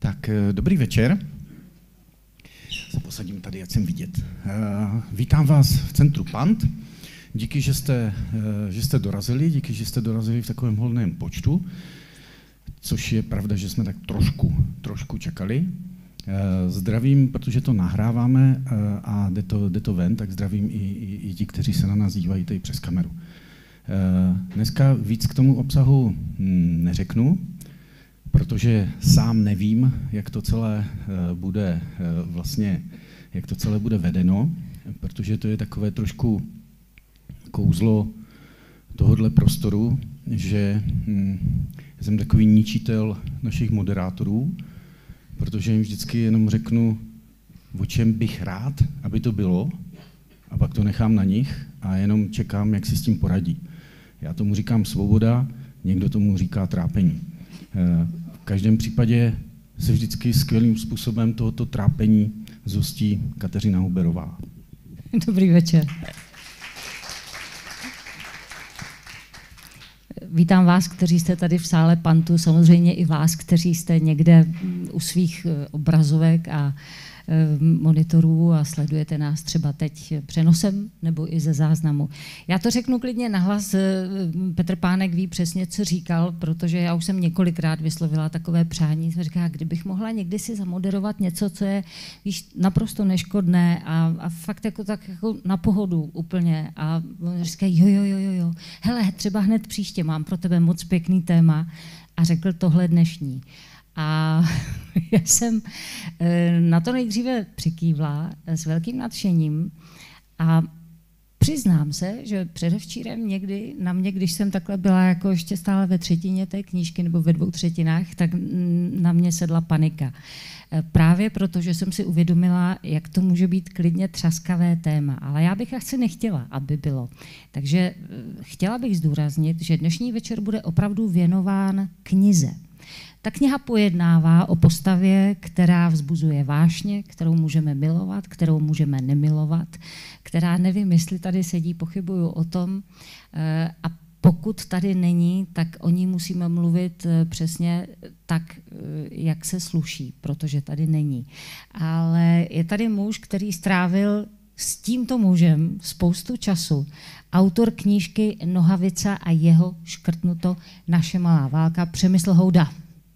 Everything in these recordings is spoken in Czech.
Tak dobrý večer. Se posadím tady, ať jsem vidět. Vítám vás v centru Pant. Díky, že jste dorazili, díky, že jste dorazili v takovém hojném počtu, což je pravda, že jsme tak trošku čekali. Zdravím, protože to nahráváme a jde to ven, tak zdravím i ti, kteří se na nás dívají tady přes kameru. Dneska víc k tomu obsahu neřeknu, protože sám nevím, jak to celé bude vedeno, protože to je takové trošku kouzlo tohohle prostoru, že jsem takový ničitel našich moderátorů, protože jim vždycky jenom řeknu, o čem bych rád, aby to bylo, a pak to nechám na nich a jenom čekám, jak si s tím poradí. Já tomu říkám svoboda, někdo tomu říká trápení. V každém případě se vždycky skvělým způsobem tohoto trápení zhostí Kateřina Huberová. Dobrý večer. Vítám vás, kteří jste tady v sále Pantu, samozřejmě i vás, kteří jste někde u svých obrazovek a monitorů a sledujete nás třeba teď přenosem nebo i ze záznamu. Já to řeknu klidně nahlas, Petr Pánek ví přesně, co říkal, protože já už jsem několikrát vyslovila takové přání, jsem říkala, kdybych mohla někdy si zamoderovat něco, co je naprosto neškodné a fakt jako tak jako na pohodu úplně a říkají jo, hele, třeba hned příště mám pro tebe moc pěkný téma a řekl tohle dnešní. A já jsem na to nejdříve přikývla s velkým nadšením a přiznám se, že předevčírem někdy na mě, když jsem takhle byla jako ještě stále ve třetině té knížky nebo ve 2/3, tak na mě sedla panika. Právě proto, že jsem si uvědomila, jak to může být klidně třaskavé téma. Ale já bych asi nechtěla, aby bylo. Takže chtěla bych zdůraznit, že dnešní večer bude opravdu věnován knize. Ta kniha pojednává o postavě, která vzbuzuje vášně, kterou můžeme milovat, kterou můžeme nemilovat, která nevím, jestli tady sedí, pochybuju o tom. A pokud tady není, tak o ní musíme mluvit přesně tak, jak se sluší, protože tady není. Ale je tady muž, který strávil s tímto mužem spoustu času. Autor knížky Nohavica a jeho škrtnuto Naše malá válka, Přemysl Houda.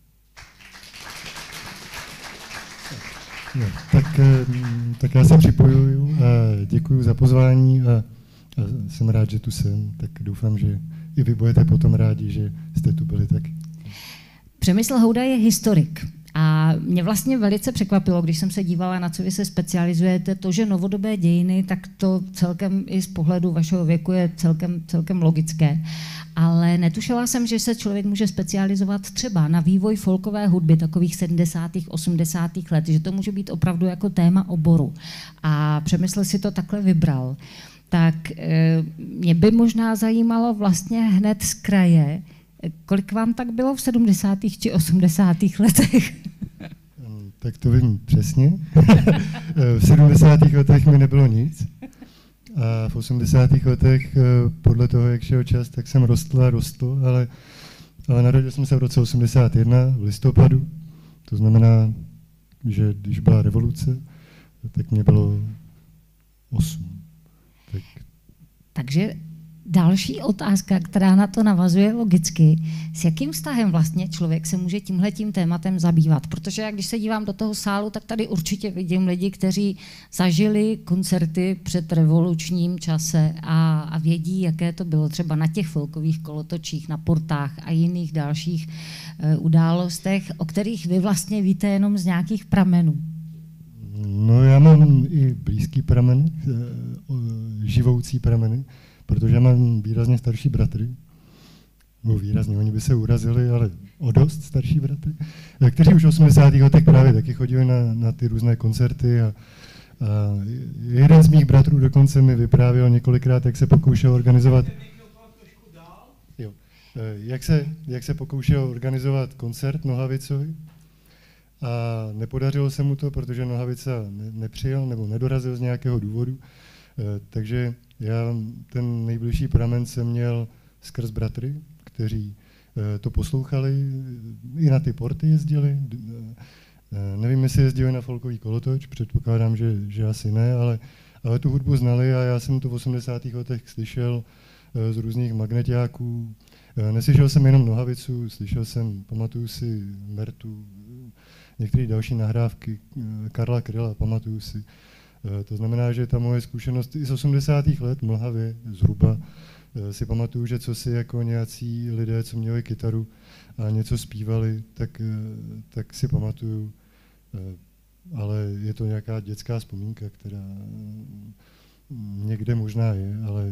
No, tak já se připojuju a děkuji za pozvání a jsem rád, že tu jsem, tak doufám, že i vy budete potom rádi, že jste tu byli taky. Přemysl Houda je historik a mě vlastně velice překvapilo, když jsem se dívala, na co vy se specializujete, to, že novodobé dějiny, tak to celkem i z pohledu vašeho věku je celkem logické. Ale netušila jsem, že se člověk může specializovat třeba na vývoj folkové hudby takových 70. 80. let, že to může být opravdu jako téma oboru. A Přemysl si to takhle vybral. Tak mě by možná zajímalo vlastně hned z kraje, kolik vám tak bylo v 70. či 80. letech? Tak to vím přesně. V 70. letech mi nebylo nic. A v 80. letech, podle toho, jak šel čas, tak jsem rostl, ale narodil jsem se v roce 81 v listopadu. To znamená, že když byla revoluce, tak mě bylo 8. Takže další otázka, která na to navazuje logicky, s jakým vztahem vlastně člověk se může tímhletím tématem zabývat? Protože jak když se dívám do toho sálu, tak tady určitě vidím lidi, kteří zažili koncerty před revolučním čase a vědí, jaké to bylo třeba na těch folkových kolotočích, na portách a jiných dalších událostech, o kterých vy vlastně víte jenom z nějakých pramenů. No já mám i blízký prameny, živoucí prameny, protože já mám výrazně starší bratry. No výrazně, oni by se urazili, ale o dost starší bratry, kteří už v 80. letech právě taky chodili na ty různé koncerty a jeden z mých bratrů dokonce mi vyprávěl několikrát, jak se pokoušel organizovat jak se pokoušel organizovat koncert Nohavicovi a nepodařilo se mu to, protože Nohavica nepřijel nebo nedorazil z nějakého důvodu, takže já ten nejbližší pramen jsem měl skrz bratry, kteří to poslouchali, i na ty porty jezdili Nevím, jestli jezdili na folkový kolotoč, předpokládám, že asi ne, ale tu hudbu znali a já jsem to v 80. letech slyšel z různých magneťáků. Neslyšel jsem jenom Nohavicu, slyšel jsem, pamatuju si Mertu, některé další nahrávky, Karla Kryla, pamatuju si. To znamená, že ta moje zkušenost i z 80. let mlhavě zhruba si pamatuju, že co si jako nějací lidé, co měli kytaru a něco zpívali, tak si pamatuju, ale je to nějaká dětská vzpomínka, která někde možná je, ale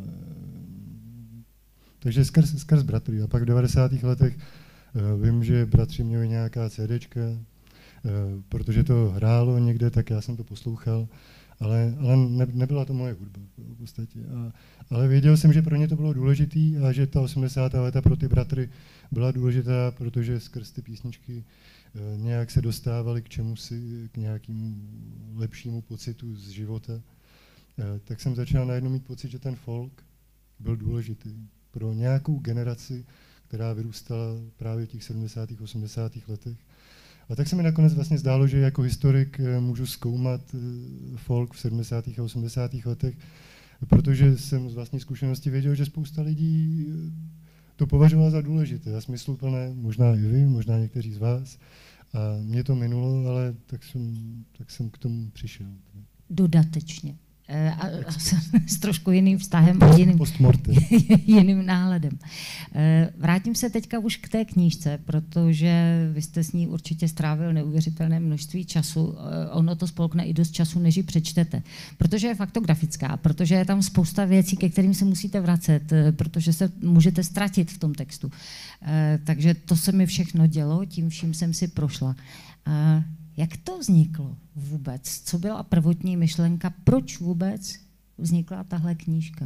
takže skrz bratry. A pak v 90. letech vím, že bratři měli nějaká CDčka, protože to hrálo někde, tak já jsem to poslouchal, ale nebyla to moje hudba v podstatě. Ale věděl jsem, že pro ně to bylo důležitý a že ta 80. léta pro ty bratry byla důležitá, protože skrz ty písničky nějak se dostávali k čemusi, k nějakému lepšímu pocitu z života. Tak jsem začal najednou mít pocit, že ten folk byl důležitý pro nějakou generaci, která vyrůstala právě v těch 70. 80. letech. A tak se mi nakonec vlastně zdálo, že jako historik můžu zkoumat folk v 70. a 80. letech, protože jsem z vlastní zkušenosti věděl, že spousta lidí to považovala za důležité a smysluplné, možná i vy, možná někteří z vás. A mě to minulo, ale tak jsem k tomu přišel. Dodatečně. A s trošku jiným vztahem a jiným náhledem. Vrátím se teďka už k té knížce, protože vy jste s ní určitě strávil neuvěřitelné množství času. Ono to spolkne i dost času, než ji přečtete. Protože je faktografická, protože je tam spousta věcí, ke kterým se musíte vracet, protože se můžete ztratit v tom textu. Takže to se mi všechno dělo, tím vším jsem si prošla. Jak to vzniklo vůbec? Co byla prvotní myšlenka? Proč vůbec vznikla tahle knížka?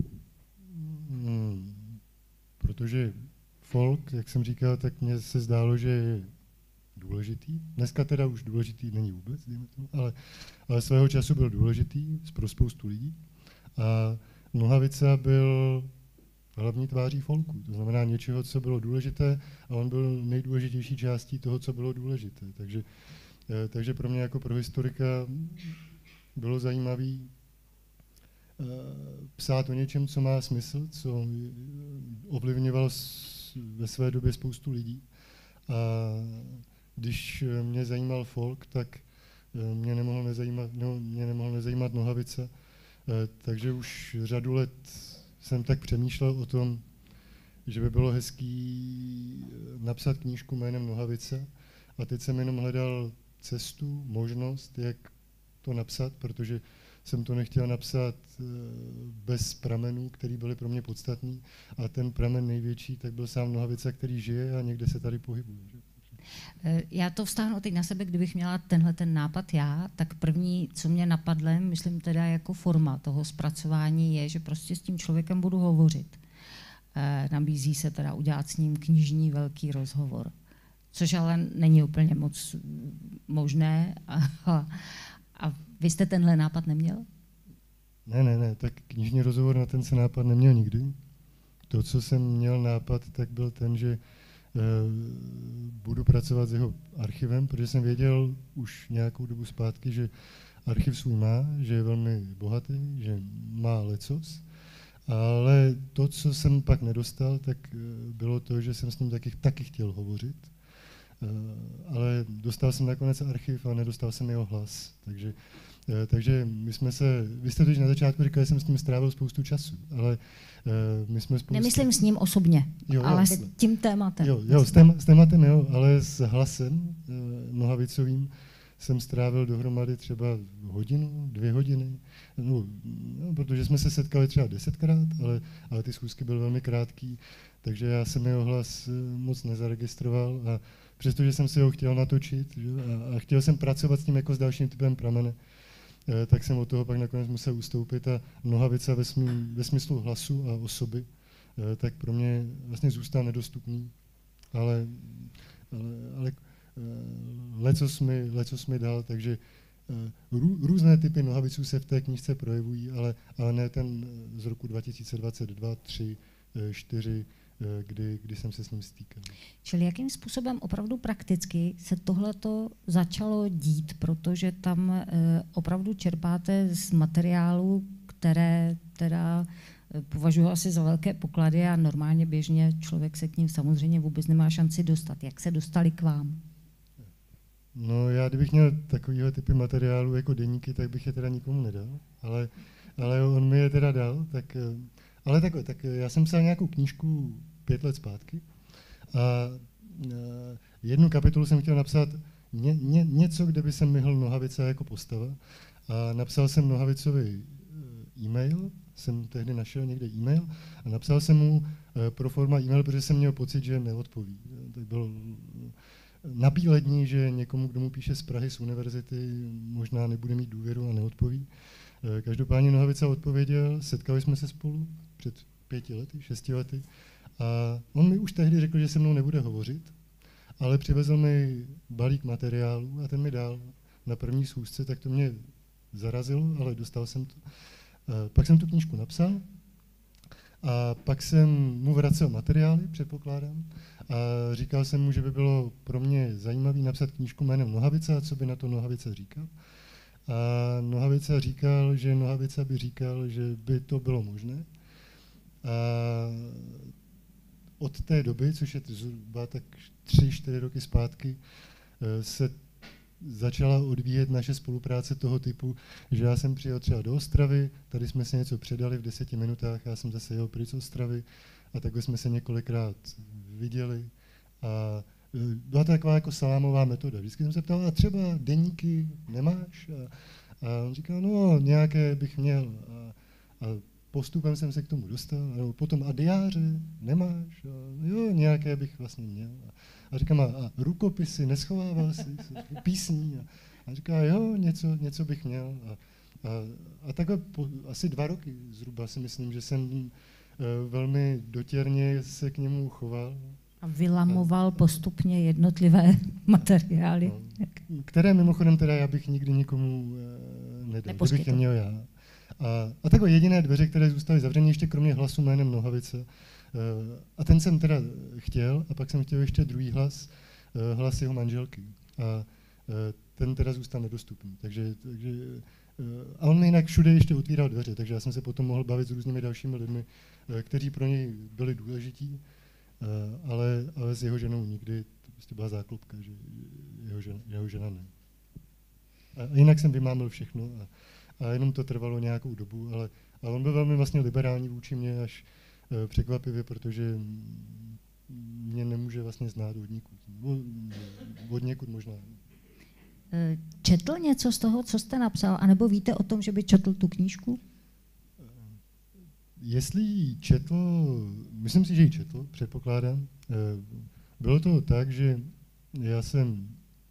Protože folk, jak jsem říkal, tak mně se zdálo, že je důležitý. Dneska teda už důležitý není vůbec, ale svého času byl důležitý pro spoustu lidí. A Nohavica byl hlavní tváří folku, to znamená něčeho, co bylo důležité, a on byl nejdůležitější částí toho, co bylo důležité. Takže pro mě jako pro historika bylo zajímavé psát o něčem, co má smysl, co ovlivňovalo ve své době spoustu lidí. A když mě zajímal folk, tak mě nemohl nezajímat Nohavica. Takže už řadu let jsem tak přemýšlel o tom, že by bylo hezký napsat knížku jménem Nohavice. A teď jsem jenom hledal cestu, možnost, jak to napsat, protože jsem to nechtěl napsat bez pramenů, který byly pro mě podstatný. A ten pramen největší, tak byl sám Nohavica, který žije a někde se tady pohybuje. Já to vztáhnu teď na sebe, kdybych měla tenhle ten nápad já, tak první, co mě napadlo, myslím teda jako forma toho zpracování, je, že prostě s tím člověkem budu hovořit. Nabízí se teda udělat s ním knižní velký rozhovor, což ale není úplně moc možné. A vy jste tenhle nápad neměl? Ne, tak knižní rozhovor na ten se nápad neměl nikdy. To, co jsem měl nápad, tak byl ten, že budu pracovat s jeho archivem, protože jsem věděl už nějakou dobu zpátky, že archiv svůj má, že je velmi bohatý, že má lecos, ale to, co jsem pak nedostal, tak bylo to, že jsem s ním taky chtěl hovořit, ale dostal jsem nakonec archiv a nedostal jsem jeho hlas, takže vy jste totiž na začátku říkali, že jsem s ním strávil spoustu času, ale my jsme spoustu... Nemyslím s ním osobně, ale s tím tématem. Jo, s tématem jo, ale s hlasem Nohavicovým jsem strávil dohromady třeba hodinu, 2 hodiny, protože jsme se setkali třeba 10krát, ale ty schůzky byly velmi krátký, takže já jsem jeho hlas moc nezaregistroval a přestože jsem si ho chtěl natočit a chtěl jsem pracovat s tím jako s dalším typem pramene, tak jsem od toho pak nakonec musel ustoupit a Nohavica ve smyslu hlasu a osoby, tak pro mě vlastně zůstal nedostupný, ale lecos mi dal, takže různé typy Nohaviců se v té knížce projevují, ale ne ten z roku 2022, 3, 4, kdy jsem se s ním stýkal. Čili jakým způsobem opravdu prakticky se tohleto začalo dít, protože tam opravdu čerpáte z materiálu, které teda považuji asi za velké poklady a normálně běžně člověk se k ním samozřejmě vůbec nemá šanci dostat. Jak se dostali k vám? No já kdybych měl takovýhle typy materiálu jako deníky, tak bych je teda nikomu nedal, ale on mi je teda dal, ale takhle, tak já jsem psal nějakou knížku 5 let zpátky a jednu kapitolu jsem chtěl napsat něco, kde by se myhl Nohavica jako postava a napsal jsem Nohavicovi e-mail, jsem tehdy našel někde e-mail a napsal jsem mu pro forma e-mail, protože jsem měl pocit, že neodpoví. Tak bylo nabílední, že někomu, kdo mu píše z Prahy, z univerzity, možná nebude mít důvěru a neodpoví. Každopádně Nohavica odpověděl, setkali jsme se spolu před 5 lety, 6 lety a on mi už tehdy řekl, že se mnou nebude hovořit, ale přivezl mi balík materiálů a ten mi dal na první schůzce, tak to mě zarazilo, ale dostal jsem to. Pak jsem tu knížku napsal a pak jsem mu vracel materiály, předpokládám, a říkal jsem mu, že by bylo pro mě zajímavé napsat knížku jménem Nohavica a co by na to Nohavica říkal. A Nohavica říkal, že by to bylo možné. A od té doby, což je zhruba tak 3-4 roky zpátky, se začala odvíjet naše spolupráce toho typu, že já jsem přijel třeba do Ostravy, tady jsme se něco předali v 10 minutách, já jsem zase jel pryč z Ostravy a takhle jsme se několikrát viděli. A byla to taková jako salámová metoda. Vždycky jsem se ptal, a třeba deníky nemáš? A on říkal, no nějaké bych měl. A postupem jsem se k tomu dostal. A potom, a diáře nemáš? A jo, nějaké bych vlastně měl. A říkám, a rukopisy neschovával jsi písní? A říká, jo, něco bych měl. A takhle asi 2 roky zhruba si myslím, že jsem velmi dotěrně se k němu choval. A vylamoval postupně jednotlivé materiály. No, které mimochodem teda já bych nikdy nikomu nedal, kdybych je měl já. A takové jediné dveře, které zůstaly zavřené ještě kromě hlasu jménem Nohavice. A ten jsem teda chtěl, a pak jsem chtěl ještě druhý hlas jeho manželky. A ten teda zůstal nedostupný. A on mi jinak všude ještě otvíral dveře, takže já jsem se potom mohl bavit s různými dalšími lidmi, kteří pro něj byli důležití, ale s jeho ženou nikdy, to prostě byla záklopka, že jeho žena ne. A jinak jsem vymámil všechno a jenom to trvalo nějakou dobu, ale on byl velmi vlastně liberální vůči mě, až překvapivě, protože mě nemůže vlastně znát od někud možná. Četl něco z toho, co jste napsal, anebo víte o tom, že by četl tu knížku? Jestli ji četl, myslím si, že ji četl, předpokládám. Bylo to tak, že já jsem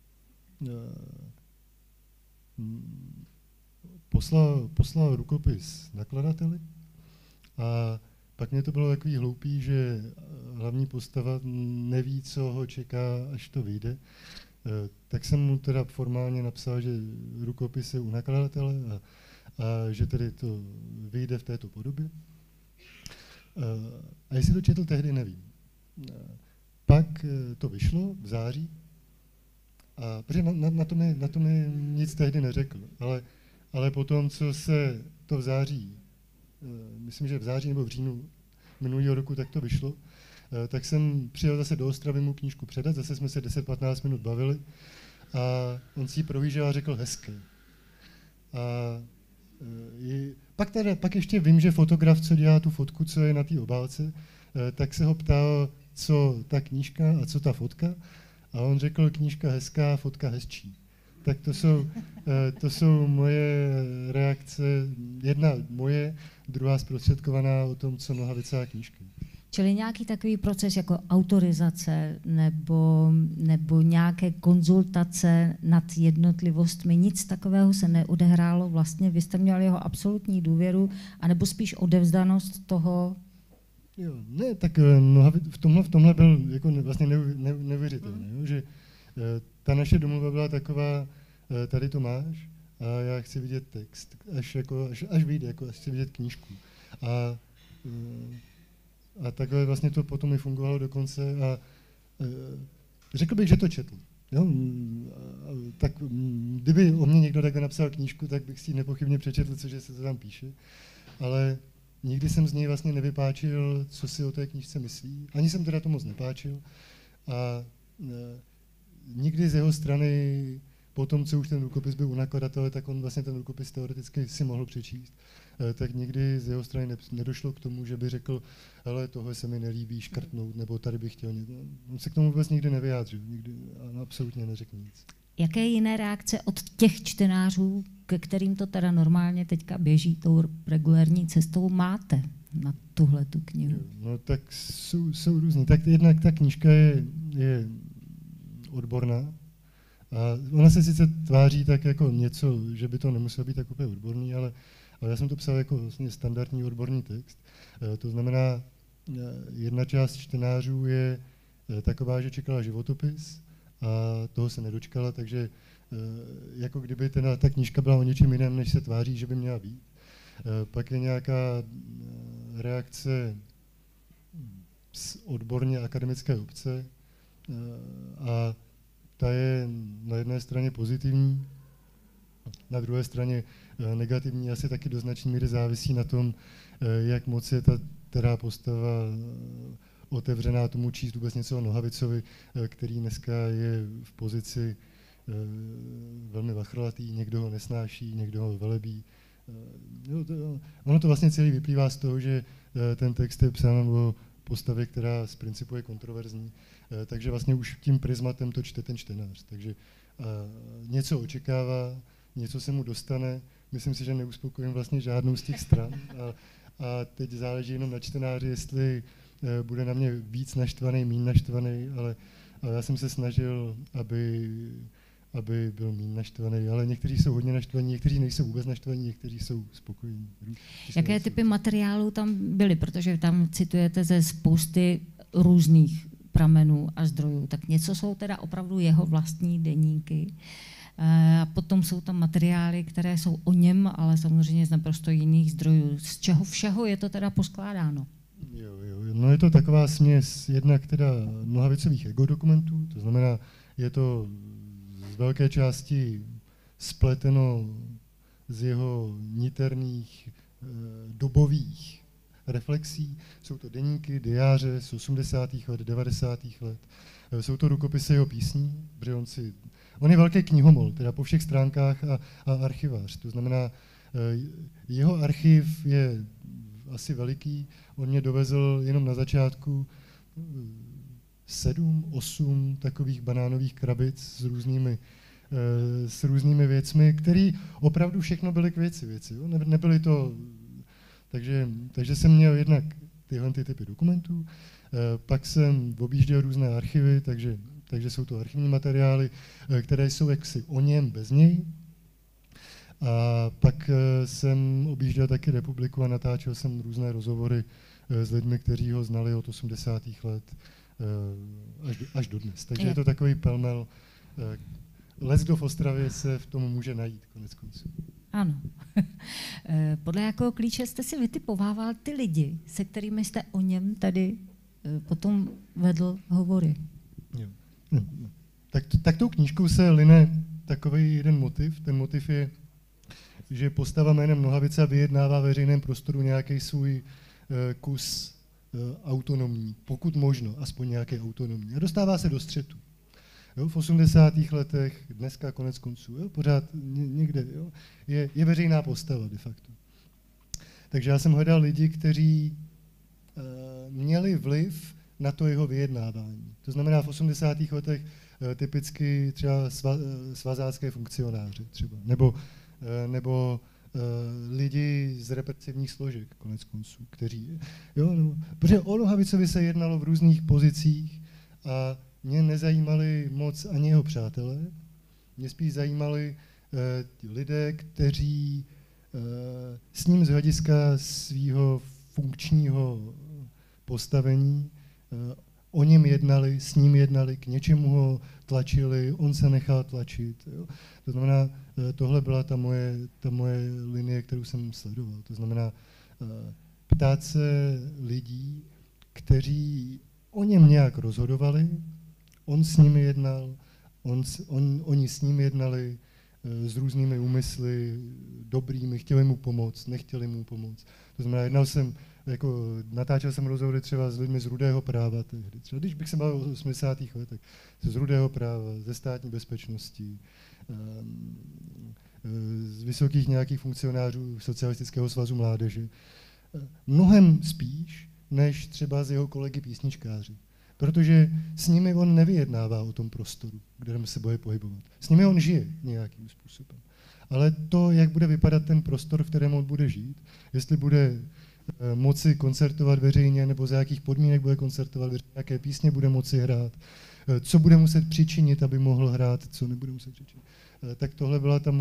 poslal rukopis nakladateli a pak mě to bylo takový hloupý, že hlavní postava neví, co ho čeká, až to vyjde. Tak jsem mu teda formálně napsal, že rukopis je u nakladatele a že tedy to vyjde v této podobě. A jestli to četl tehdy, nevím. Pak to vyšlo v září, protože na to mi nic tehdy neřekl, ale potom, co se to v září, myslím, že v září nebo v říjnu minulého roku, tak to vyšlo, tak jsem přijel zase do Ostravy mu knížku předat, zase jsme se 10-15 minut bavili a on si ji prohlížel a řekl hezké. Pak ještě vím, že fotograf, co dělá tu fotku, co je na té obálce, tak se ho ptal, co ta knížka a co ta fotka, a on řekl knížka hezká, fotka hezčí. Tak to jsou moje reakce, jedna moje, druhá zprostředkovaná o tom, co Nohavica knížka. Čili nějaký takový proces jako autorizace nebo nějaké konzultace nad jednotlivostmi, nic takového se neodehrálo vlastně, vy jste měli jeho absolutní důvěru, anebo spíš odevzdanost toho? Jo, ne, tak v tomhle byl jako vlastně neuvěřitelný, že ta naše domluva byla taková, tady to máš a já chci vidět text, až vyjde, až chci vidět knížku. A takhle vlastně to potom i fungovalo dokonce a řekl bych, že to četl. Jo? Tak kdyby o mě někdo takhle napsal knížku, tak bych si ji nepochybně přečetl, cože se to tam píše, ale nikdy jsem z něj vlastně nevypáčil, co si o té knížce myslí, ani jsem teda to moc nepáčil a nikdy z jeho strany po tom, co už ten rukopis byl u nakladatele, tak on vlastně ten rukopis teoreticky si mohl přečíst, tak nikdy z jeho strany nedošlo k tomu, že by řekl, hele, tohle se mi nelíbí, škrtnout, nebo tady bych chtěl něco. On se k tomu vůbec nikdy nevyjádřil, nikdy absolutně neřekl nic. Jaké jiné reakce od těch čtenářů, ke kterým to teda normálně teďka běží tou regulérní cestou, máte na tuhle tu knihu? No tak jsou různý. Tak jednak ta knížka je odborná. A ona se sice tváří tak jako něco, že by to nemuselo být tak úplně odborný, ale já jsem to psal jako vlastně standardní odborný text. To znamená, jedna část čtenářů je taková, že čekala životopis a toho se nedočkala, takže jako kdyby ta knížka byla o něčem jiném, než se tváří, že by měla být. Pak je nějaká reakce z odborně akademické obce a ta je na jedné straně pozitivní, na druhé straně negativní, asi taky do značné míry závisí na tom, jak moc je ta která postava otevřená tomu číst vůbec něco o Nohavicovi, který dneska je v pozici velmi vachrlatý, někdo ho nesnáší, někdo ho velebí. Ono to vlastně celý vyplývá z toho, že ten text je psán o postavě, která z principu je kontroverzní, takže vlastně už tím prismatem to čte ten čtenář. Takže něco očekává, něco se mu dostane, myslím si, že neuspokojím vlastně žádnou z těch stran a teď záleží jenom na čtenáři, jestli bude na mě víc naštvaný, míň naštvaný, ale já jsem se snažil, aby byl míň naštvaný, ale někteří jsou hodně naštvaní, někteří nejsou vůbec naštvaní, někteří jsou spokojení. Jaké typy materiálů tam byly, protože tam citujete ze spousty různých pramenů a zdrojů, tak něco jsou teda opravdu jeho vlastní deníky, a potom jsou tam materiály, které jsou o něm, ale samozřejmě z naprosto jiných zdrojů. Z čeho všeho je to teda poskládáno? Jo. No je to taková směs jednak teda Nohavicových ego dokumentů, to znamená, je to z velké části spleteno z jeho niterných dobových reflexí. Jsou to deníky, diáře z 80. let, 90. let. Jsou to rukopisy jeho písní, protože on je velký knihomol, teda po všech stránkách a archivář. To znamená, jeho archiv je asi veliký. On mě dovezl jenom na začátku 7-8 takových banánových krabic s různými věcmi, které opravdu všechno byly k věci. Jo? Nebyly to... Takže jsem měl jednak tyhle typy dokumentů, pak jsem objížděl různé archivy, takže jsou to archivní materiály, které jsou jaksi o něm bez něj. A pak jsem objížděl taky republiku a natáčel jsem různé rozhovory s lidmi, kteří ho znali od 80. let až do dnes. Takže je to takový pelmel. Leckdo v Ostravě se v tom může najít, konec konců. Ano. Podle jakého klíče jste si vytipovával ty lidi, se kterými jste o něm tady potom vedl hovory? Jo. No. Tak tou knížkou se line takový jeden motiv. Ten motiv je, že postava jménem Nohavica vyjednává ve veřejném prostoru nějaký svůj kus autonomní, pokud možno, aspoň nějaký autonomní. A dostává se do střetu. Jo, v 80. letech, dneska konec konců, jo, pořád někde, jo, je veřejná postava de facto. Takže já jsem hledal lidi, kteří měli vliv na to jeho vyjednávání. To znamená v 80. letech typicky třeba svazácké funkcionáře třeba, nebo lidi z represivních složek, konec konců, kteří, jo, no, protože o Nohavicovi se jednalo v různých pozicích a mě nezajímali moc ani jeho přátelé, mě spíš zajímali lidé, kteří s ním z hlediska svého funkčního postavení o něm jednali, s ním jednali, k něčemu ho tlačili, on se nechal tlačit. Jo. To znamená, tohle byla ta moje linie, kterou jsem sledoval. To znamená, ptát se lidí, kteří o něm nějak rozhodovali, on s nimi jednal, oni s ním jednali s různými úmysly, dobrými, chtěli mu pomoct, nechtěli mu pomoct. To znamená, natáčel jsem rozhovory třeba s lidmi z Rudého práva tehdy. Třeba když bych se bavil o 80. letech, z Rudého práva, ze státní bezpečnosti, z vysokých nějakých funkcionářů Socialistického svazu mládeže. Mnohem spíš, než třeba z jeho kolegy písničkáři. Protože s nimi on nevyjednává o tom prostoru, kde se bude pohybovat. S nimi on žije nějakým způsobem. Ale to, jak bude vypadat ten prostor, v kterém on bude žít, jestli bude moci koncertovat veřejně, nebo za jakých podmínek bude koncertovat veřejně, jaké písně bude moci hrát, co bude muset přičinit, aby mohl hrát, co nebude muset přičinit. Tak tohle byla ta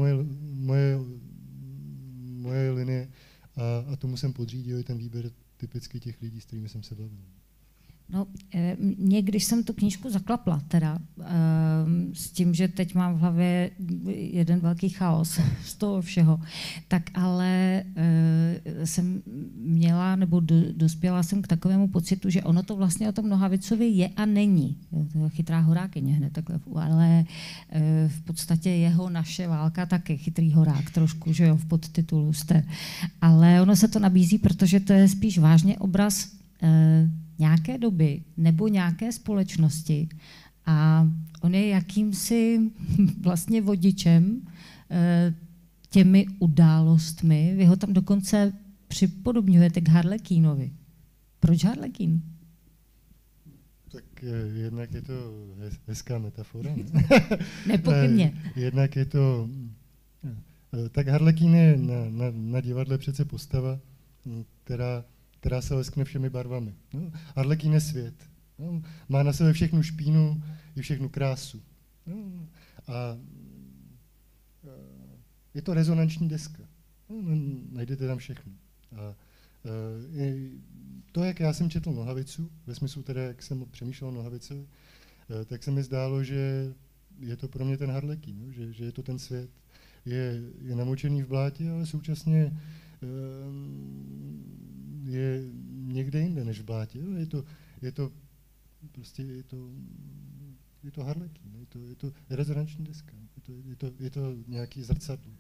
moje linie a tomu jsem podřídil i ten výběr typicky těch lidí, s kterými jsem se bavil. No, mě, když jsem tu knížku zaklapla teda, s tím, že teď mám v hlavě jeden velký chaos z toho všeho, tak ale jsem měla, nebo dospěla jsem k takovému pocitu, že ono to vlastně o tom Nohavicovi je a není. To je chytrá horákyně hned takhle, ale v podstatě jeho naše válka taky chytrý horák trošku, že jo, v podtitulu jste. Ale ono se to nabízí, protože to je spíš vážně obraz nějaké doby nebo nějaké společnosti a on je jakýmsi vlastně vodičem těmi událostmi. Vy ho tam dokonce připodobňujete k Harlekínovi. Proč Harlekín? Tak jednak je to hezká metafora. Ne? Nepochybně. Jednak je to... Tak Harlekín je na divadle přece postava, která se leskne všemi barvami. No, Harlekín je svět. No, má na sebe všechnu špínu i všechnu krásu. No, a je to rezonanční deska. No, najdete tam všechno. A to, jak já jsem četl Nohavicu, ve smyslu teda, jak jsem přemýšlel o Nohavicovi, tak se mi zdálo, že je to pro mě ten Harlekín, no, že je to ten svět. Je namočený v blátě, ale současně je někde jinde než v blátě. Je to Harlekín, je to rezonanční deska, je to nějaký zrcadlo.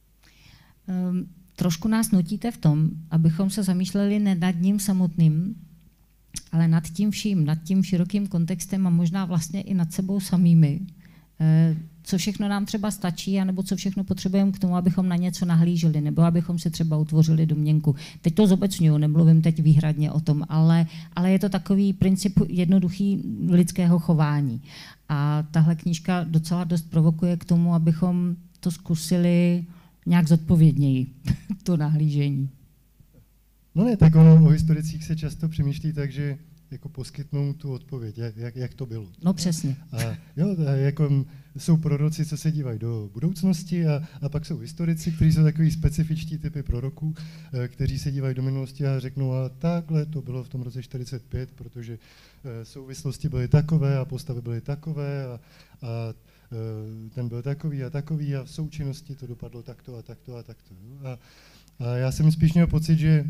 Trošku nás nutíte v tom, abychom se zamýšleli ne nad ním samotným, ale nad tím vším, nad tím širokým kontextem a možná vlastně i nad sebou samými. Co všechno nám třeba stačí, anebo co všechno potřebujeme k tomu, abychom na něco nahlíželi, nebo abychom si třeba utvořili domněnku. Teď to zobecňuju, nemluvím teď výhradně o tom, ale je to takový princip jednoduchý lidského chování. A tahle knížka docela dost provokuje k tomu, abychom to zkusili nějak zodpovědněji, to nahlížení. No ne, tak ono o historicích se často přemýšlí tak, že jako poskytnou tu odpověď, jak to bylo. No přesně. A jo, jako jsou proroci, co se dívají do budoucnosti a pak jsou historici, kteří jsou takový specifičtí typy proroků, kteří se dívají do minulosti a řeknou, a takhle to bylo v tom roce 45, protože souvislosti byly takové a postavy byly takové a ten byl takový a v součinnosti to dopadlo takto a takto a takto. A já jsem spíš měl pocit, že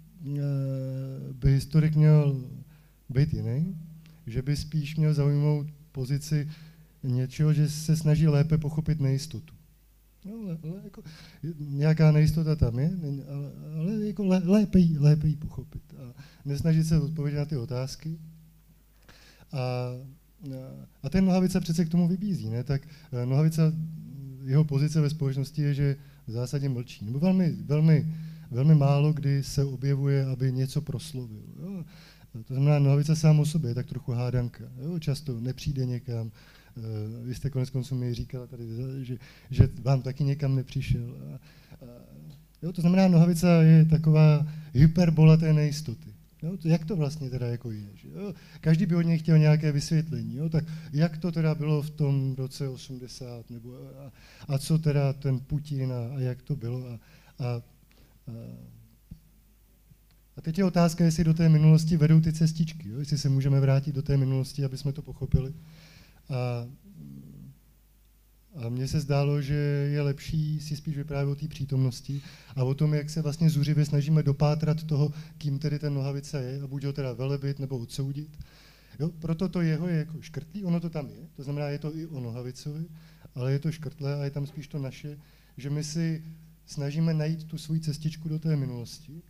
by historik měl být jiný, že by spíš měl zaujmout pozici něčeho, že se snaží lépe pochopit nejistotu. No, jako, nějaká nejistota tam je, ale jako lépe ji pochopit. A nesnažit se odpovědět na ty otázky. A ten Nohavica přece k tomu vybízí. Ne? Tak Nohavica, jeho pozice ve společnosti je, že v zásadě mlčí. Nebo velmi málo kdy se objevuje, aby něco proslovil. Jo? To znamená, Nohavica sám o sobě je tak trochu hádanka. Jo? Často nepřijde někam. Vy jste konec konců mi říkala tady, že vám taky někam nepřišel. Jo? To znamená, Nohavica je taková hyperbola té nejistoty. Jo? Jak to vlastně teda jako je? Že? Jo? Každý by od něj chtěl nějaké vysvětlení. Jo? Tak jak to teda bylo v tom roce 80? Nebo, a co teda ten Putin a jak to bylo? A teď je otázka, jestli do té minulosti vedou ty cestičky, jo? Jestli se můžeme vrátit do té minulosti, aby jsme to pochopili. A mně se zdálo, že je lepší si spíš vyprávět o té přítomnosti a o tom, jak se vlastně zuřivě snažíme dopátrat toho, kým tedy ten Nohavica je a buď ho teda velebit nebo odsoudit. Jo, proto to jeho je jako škrtlý, ono to tam je, to znamená, je to i o Nohavicovi, ale je to škrtlé a je tam spíš to naše, že my si snažíme najít tu svoji cestičku do té minulosti,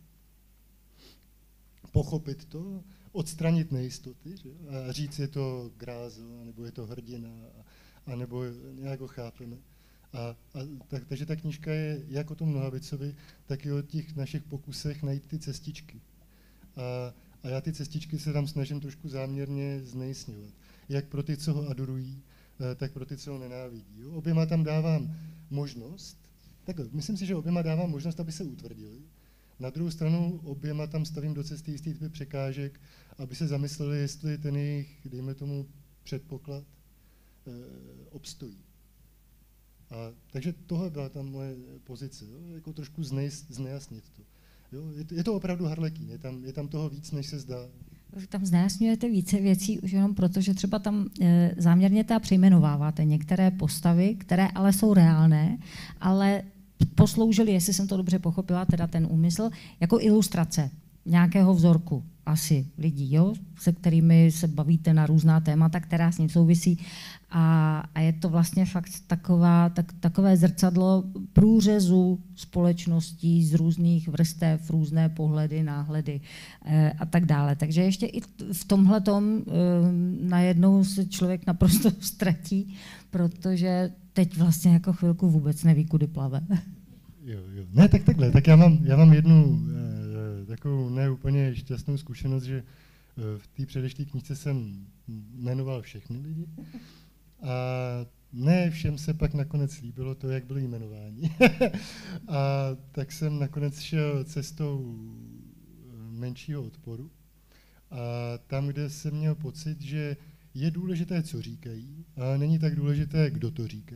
pochopit to, odstranit nejistoty a říct, je to grázo, nebo je to hrdina, a nebo nějak ho chápeme. Takže ta knížka je jak o tom Nohavicovi, tak i o těch našich pokusech najít ty cestičky. A já ty cestičky se tam snažím trošku záměrně znejasňovat. Jak pro ty, co ho adorují, tak pro ty, co ho nenávidí. Jo? Oběma tam dávám možnost, takhle, myslím si, že oběma dávám možnost, aby se utvrdili. Na druhou stranu oběma tam stavím do cesty jistý typy překážek, aby se zamysleli, jestli ten jejich, dejme tomu, předpoklad obstojí. Takže tohle byla tam moje pozice, jo? Jako trošku znejasnit to. Jo? Je to opravdu harlekín, je tam toho víc, než se zdá. Tam znejasňujete více věcí už jenom proto, že třeba tam záměrně přejmenováváte některé postavy, které ale jsou reálné, ale posloužily, jestli jsem to dobře pochopila, teda ten úmysl, jako ilustrace nějakého vzorku asi lidí, jo, se kterými se bavíte na různá témata, která s ním souvisí. A je to vlastně fakt takové zrcadlo průřezu společností z různých vrstev, různé pohledy, náhledy a tak dále. Takže ještě i v tomhletom najednou se člověk naprosto ztratí, protože teď vlastně jako chvilku vůbec neví, kudy plave. Jo. Ne, tak takhle. Tak já mám jednu takovou neúplně šťastnou zkušenost, že v té předešlé knížce jsem jmenoval všechny lidi a ne všem se pak nakonec líbilo to, jak byli jmenováni. A tak jsem nakonec šel cestou menšího odporu. A tam, kde jsem měl pocit, že je důležité, co říkají, ale není tak důležité, kdo to říká.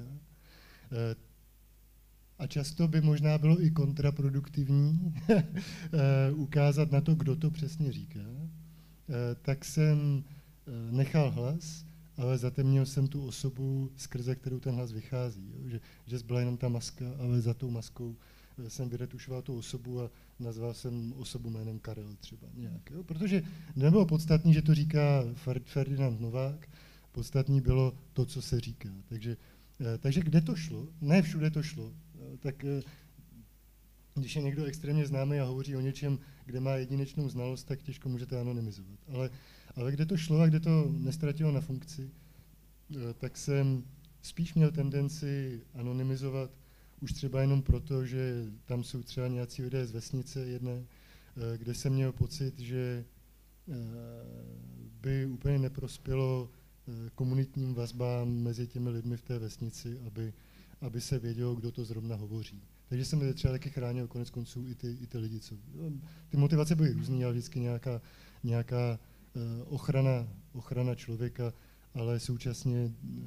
A často by možná bylo i kontraproduktivní ukázat na to, kdo to přesně říká. Tak jsem nechal hlas, ale zatemnil jsem tu osobu, skrze kterou ten hlas vychází. Jo? Že byla jenom ta maska, ale za tou maskou jsem vyretušoval tu osobu a nazval jsem osobu jménem Karel třeba nějak. Jo? Protože nebylo podstatný, že to říká Ferdinand Novák, podstatný bylo to, co se říká. Takže kde to šlo? Ne všude to šlo. Tak když je někdo extrémně známý a hovoří o něčem, kde má jedinečnou znalost, tak těžko můžete anonymizovat. Ale kde to šlo a kde to nestratilo na funkci, tak jsem spíš měl tendenci anonymizovat už třeba jenom proto, že tam jsou třeba nějací lidé z vesnice jedné, kde jsem měl pocit, že by úplně neprospělo komunitním vazbám mezi těmi lidmi v té vesnici, aby se vědělo, kdo to zrovna hovoří. Takže jsem třeba taky chránil konec konců i ty lidi, co... Ty motivace byly různý, ale vždycky nějaká ochrana člověka, ale současně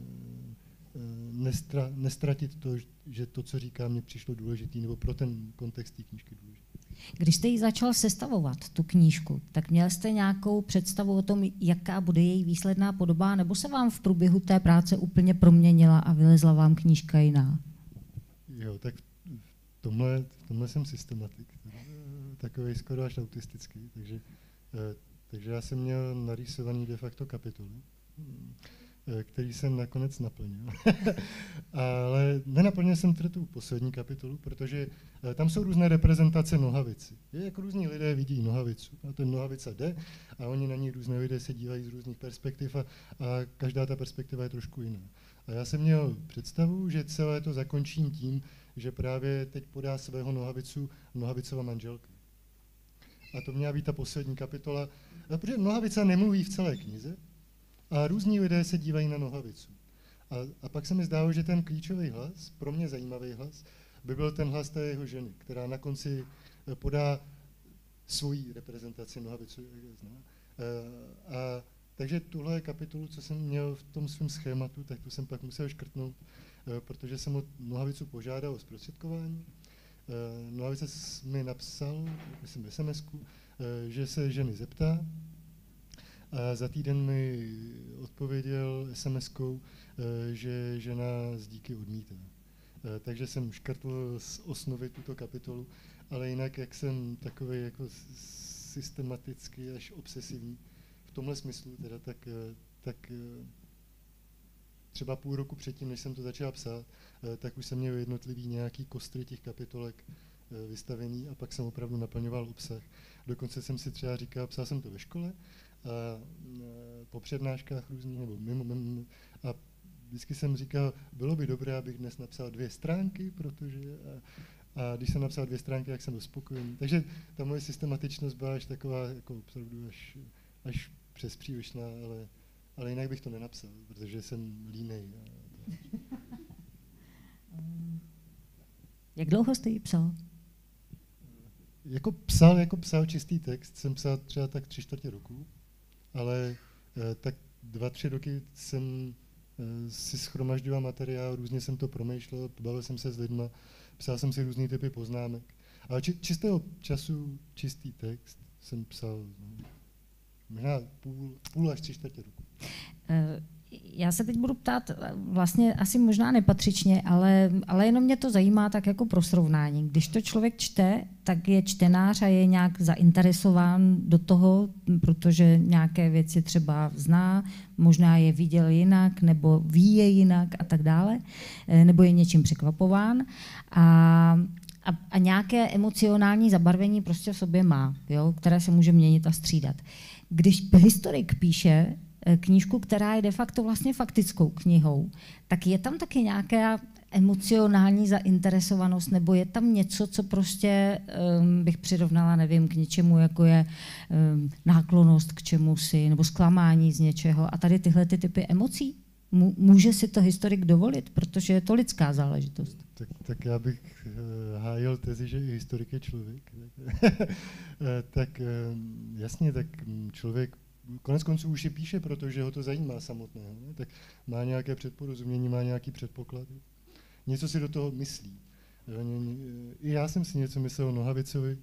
nestratit to, že to, co říká, mě přišlo důležitý, nebo pro ten kontext té knížky důležitý. Když jste ji začal sestavovat, tu knížku, tak měl jste nějakou představu o tom, jaká bude její výsledná podoba, nebo se vám v průběhu té práce úplně proměnila a vylezla vám knížka jiná? Jo, tak v tomhle jsem systematik, takový skoro až autistický, takže já jsem měl narýsovaný de facto kapitoly, který jsem nakonec naplnil. Ale nenaplnil jsem teda tu poslední kapitolu, protože tam jsou různé reprezentace Nohavici. Je jako různí lidé vidí Nohavicu a ten Nohavica jde a oni na ní různé lidé se dívají z různých perspektiv a každá ta perspektiva je trošku jiná. A já jsem měl představu, že celé to zakončím tím, že právě teď podá svého Nohavicu Nohavicova manželka. A to měla být ta poslední kapitola, protože Nohavica nemluví v celé knize, a různí lidé se dívají na Nohavicu. A pak se mi zdálo, že ten klíčový hlas, pro mě zajímavý hlas, by byl ten hlas té jeho ženy, která na konci podá svoji reprezentaci Nohavicu, jak je zná. Takže tuhle kapitolu, co jsem měl v tom svém schématu, tak tu jsem pak musel škrtnout, protože jsem od Nohavicu požádal o zprostředkování. Nohavica mi napsal, myslím SMS-ku, že se ženy zeptá. A za týden mi odpověděl SMS-kou, že žena z díky odmítá. Takže jsem škrtl z osnovy tuto kapitolu, ale jinak, jak jsem takový jako systematicky až obsesivní v tomhle smyslu, teda, tak třeba půl roku předtím, než jsem to začal psát, tak už jsem měl jednotlivý nějaký kostry těch kapitolek vystavený a pak jsem opravdu naplňoval obsah. Dokonce jsem si třeba říkal, psal jsem to ve škole a po přednáškách různých nebo mimo a vždycky jsem říkal, bylo by dobré, abych dnes napsal 2 stránky, protože a když jsem napsal 2 stránky, tak jsem byl spokojený. Takže ta moje systematičnost byla až taková, jako opravdu až přes přílišná, ale jinak bych to nenapsal, protože jsem línej. Jak dlouho jste ji psal? Jako psal čistý text, jsem psal třeba tak 3/4 roku, ale tak 2-3 roky jsem si shromažďoval materiál, různě jsem to promýšlel, bavil jsem se s lidma, psal jsem si různý typy poznámek. Ale čistého času, čistý text jsem psal možná půl až 3/4 roku. Já se teď budu ptát vlastně asi možná nepatřičně, ale jenom mě to zajímá tak jako pro srovnání. Když to člověk čte, tak je čtenář a je nějak zainteresován do toho, protože nějaké věci třeba zná, možná je viděl jinak, nebo ví je jinak a tak dále, nebo je něčím překvapován a nějaké emocionální zabarvení prostě v sobě má, jo, které se může měnit a střídat. Když historik píše knížku, která je de facto vlastně faktickou knihou, tak je tam taky nějaká emocionální zainteresovanost, nebo je tam něco, co prostě bych přirovnala, nevím, k něčemu, jako je náklonnost k čemusi, nebo zklamání z něčeho. A tady tyhle ty typy emocí? Může si to historik dovolit, protože je to lidská záležitost. Tak já bych hájil tezi, že i historik je člověk. Tak jasně, tak člověk konec konců už je píše, protože ho to zajímá samotného. Ne? Tak má nějaké předporozumění, má nějaký předpoklad. Něco si do toho myslí. I já jsem si něco myslel o Nohavicovi.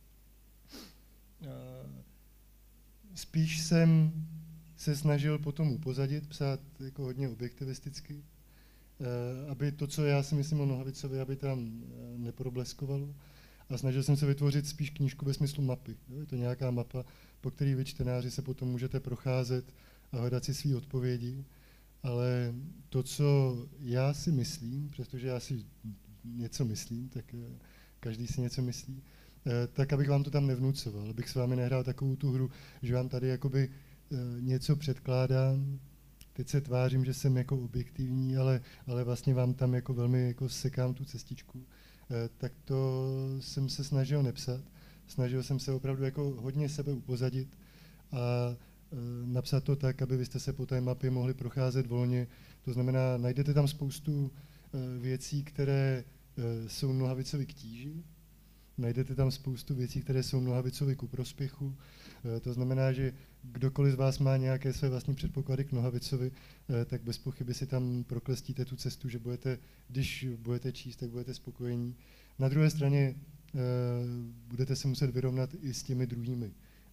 Spíš jsem se snažil potom upozadit, psát jako hodně objektivisticky, aby to, co já si myslím o Nohavicovi, aby tam neprobleskovalo. A snažil jsem se vytvořit spíš knížku ve smyslu mapy. Je to nějaká mapa, po které vy čtenáři se potom můžete procházet a hledat si své odpovědi. Ale to, co já si myslím, přestože já si něco myslím, tak každý si něco myslí, tak abych vám to tam nevnucoval, abych s vámi nehrál takovou tu hru, že vám tady jakoby něco předkládám, teď se tvářím, že jsem jako objektivní, ale vlastně vám tam jako velmi jako sekám tu cestičku. Tak to jsem se snažil nepsat. Snažil jsem se opravdu jako hodně sebe upozadit a napsat to tak, aby vy jste se po té mapě mohli procházet volně. To znamená, najdete tam spoustu věcí, které jsou Nohavicovi k tíži, najdete tam spoustu věcí, které jsou Nohavicovi ku prospěchu. To znamená, že kdokoliv z vás má nějaké své vlastní předpoklady k Nohavicovi, tak bez pochyby si tam proklestíte tu cestu, že když budete číst, tak budete spokojení. Na druhé straně budete se muset vyrovnat i s těmi druhými